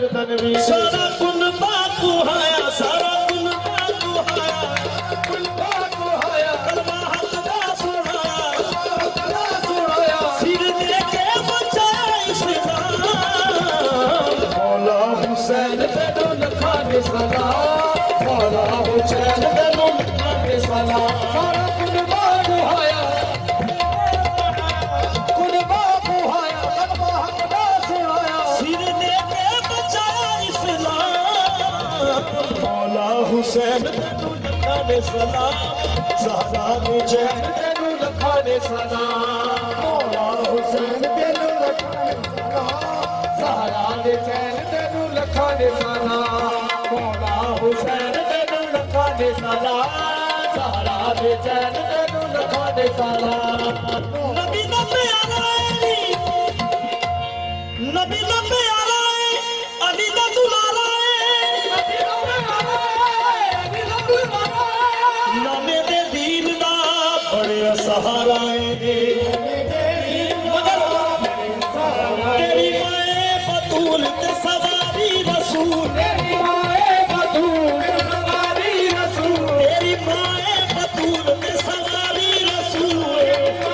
नजर तनवी सारा कुन बाकू हाया सारा कुन बाकू हाया कलमा हक दा सुनाया सिर दे के बचाया इस्लाम मौला हुसैन तेनू लखा दे सलाम मौला हुसैन तेनू लखा दे सलाम सारा कुर्बान होया कलमा हक दा सुनाया सिर दे के बचाया इस्लाम मौला हुसैन तेनू लखा दे सलाम ज़हरा दे चैन तेनू लखा दे सलाम मौला हुसैन तेनू लखा दे सलाम ज़हरा दे चैन तेनू लखा दे सलाम मौला हुसैन तेनू लखा दे सलाम ज़हरा दे चैन तेनू लखा दे सलाम नबी दा प्यारा है नबी दा प्यारा है अली दा दुलारा है नबी दे दीन दा बड़े सहारा है तेरी माए बतूल ते सवारी रसूल तेरी माए बतूल सवारी रसूल तेरी माए बतूल ते सवारी रसूल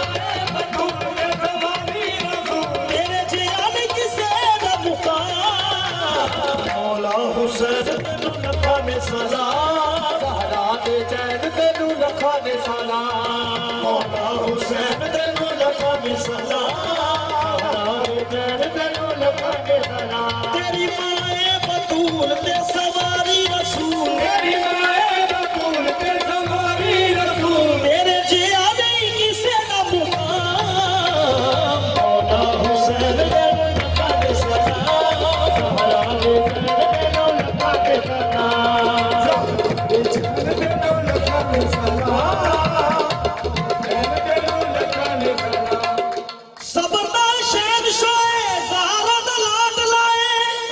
तेरे जियान किसे दा मुकाम मौला हुसैन तेनू लखा दे सलाम ज़हरा दे चैन तेनू लखा दे सलाम मौला हुसैन तेनू लखा दे सलाम ज़हरा दे चैन तेनू लखा दे सलाम तेरी माए बतूल ते सवारी रसूल तेरी माए बतूल ते सवारी रसूल तेरे जियान किसे दा मुकाम मौला हुसैन तेनू लखा दे सलाम ज़हरा दे चैन तेनू लखा दे सलाम ज़हरा दे चैन तेनू लखा दे सलाम चैन तेनू लखा दे सलाम सबरदा शेर शोए ज़हरा दा लाड लाए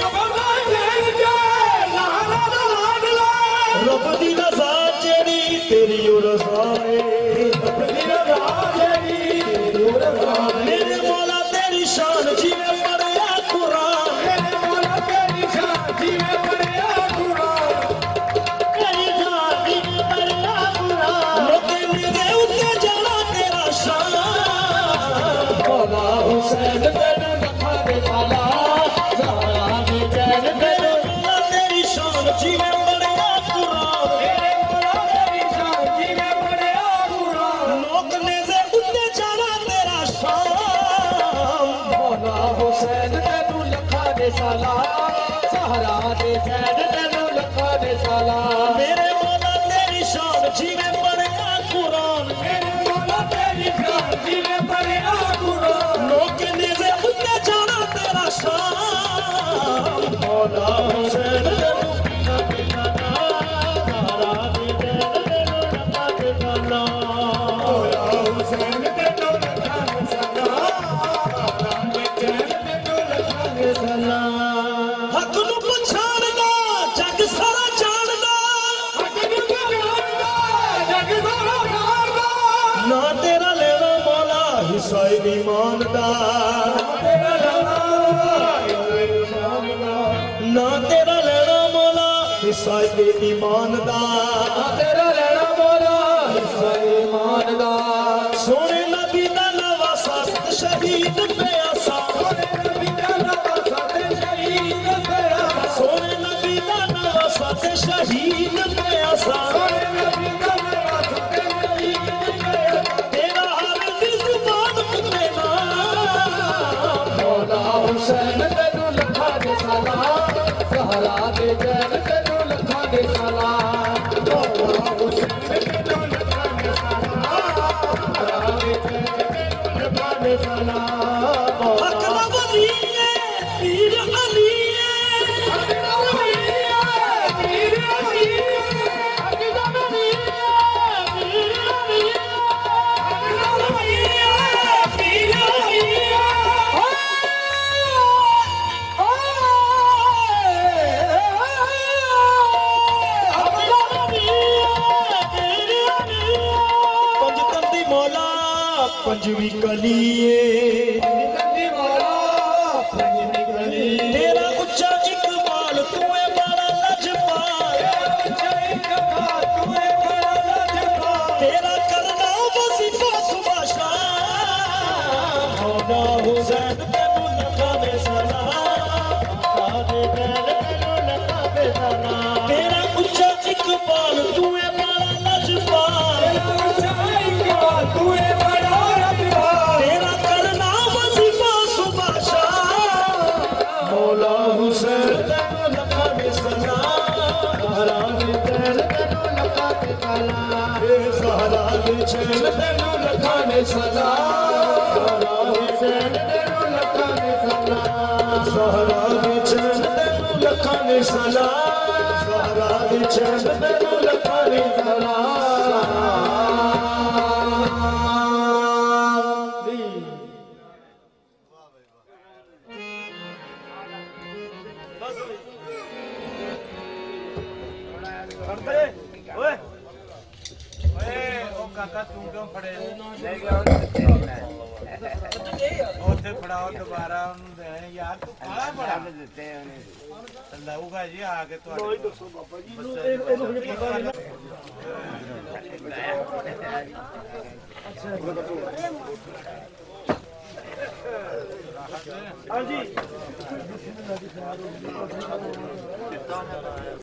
रब दी रज़ा जेड़ी तेरी ओ रज़ा है मेरे मौला तेरी शान जिवे पढ़या कुरान तेरी शान जिवे पढ़या कुरान लोके मेरे उत्ते जाना तेरा शान मौला हुसैन तेनू लखा दे सलाम ज़हरा दे चैन तेनू मौला तेरी शान जिवे पढ़या कुरान तेरी शान जिवे पढ़या कुरान लोक मेरे उत्ते जाना तेरा शान मौला हुसैन तेनू लखा दे सलाम ज़हरा दे चैन तेनू लखा दे सलाम मेरे मौला तेरी शान जिवे पढ़या कुरान मौला तेरी शान जिवे पढ़या कुरान लोक मेरे उत्ते जाना तेरा शान मौला हुसैन तेनू लखा दे सलाम ज़हरा दे चैन तेनू लखा दे सलाम मौला हुसैन तेनू लखा दे सलाम ज़हरा दे चैन तेनू लखा दे सलाम हक नू पछाणदा जग सारा जाणदा ना तेरा लेना मौला हिस्सा ईमान दा ना तेरा लेना मौला हिस्सा ईमान दा तेरा लेना मौला हिस्सा ईमान दा सोने नबी दा नवासा शहीद प्यासा सोने नबी दा नवासा ते शहीद प्यासा सोने नबी दा नवासा ते शहीद प्यासा सोने नबी दा नवासा ते शहीद प्यासा तेरा हर दिल जुबान पुते ना मौला हुसैन तेनू लखा दे सलाम ज़हरा दे चैन तेनू लखा दे सलाम मौला हुसैन तेनू लखा दे सलाम ज़हरा दे चैन तेनू लखा दे सलाम हक नबी पीर अली पंजवी कलिए तेरा उच्चा एक चैन तेनू लखावे सलाम सारे बैल तेनू लखावे सलाम तेरा उच्चा इकबाल तू है बड़ा लजपाल तेरा उच्चा इकबाल तू है बड़ा लजपाल तेरा करना वजीफा सुबह शाम मौला हुसैन तेनू लखावे सलाम सहरा दे बैल तेनू लखावे सलाम सहरा दे चैन तेनू लखावे सलाम सहरा दे चैन तेनू लखावे सलाम सहरा दे चैन तेनू लखावे काका तू क्यों फड़े ਉੱਥੇ ਫੜਾਓ ਦੁਬਾਰਾ ਉਹਨੂੰ ਦੇਣੇ ਯਾਰ ਤੂੰ ਕਾਲਾ ਬੜਾ ਲਊਗਾ ਜੀ ਆ ਕੇ ਤੁਹਾਡੇ ਦੱਸੋ ਬਾਬਾ ਜੀ ਇਹਨੂੰ ਹਜੇ ਪਤਾ ਨਹੀਂ ਹਾਂਜੀ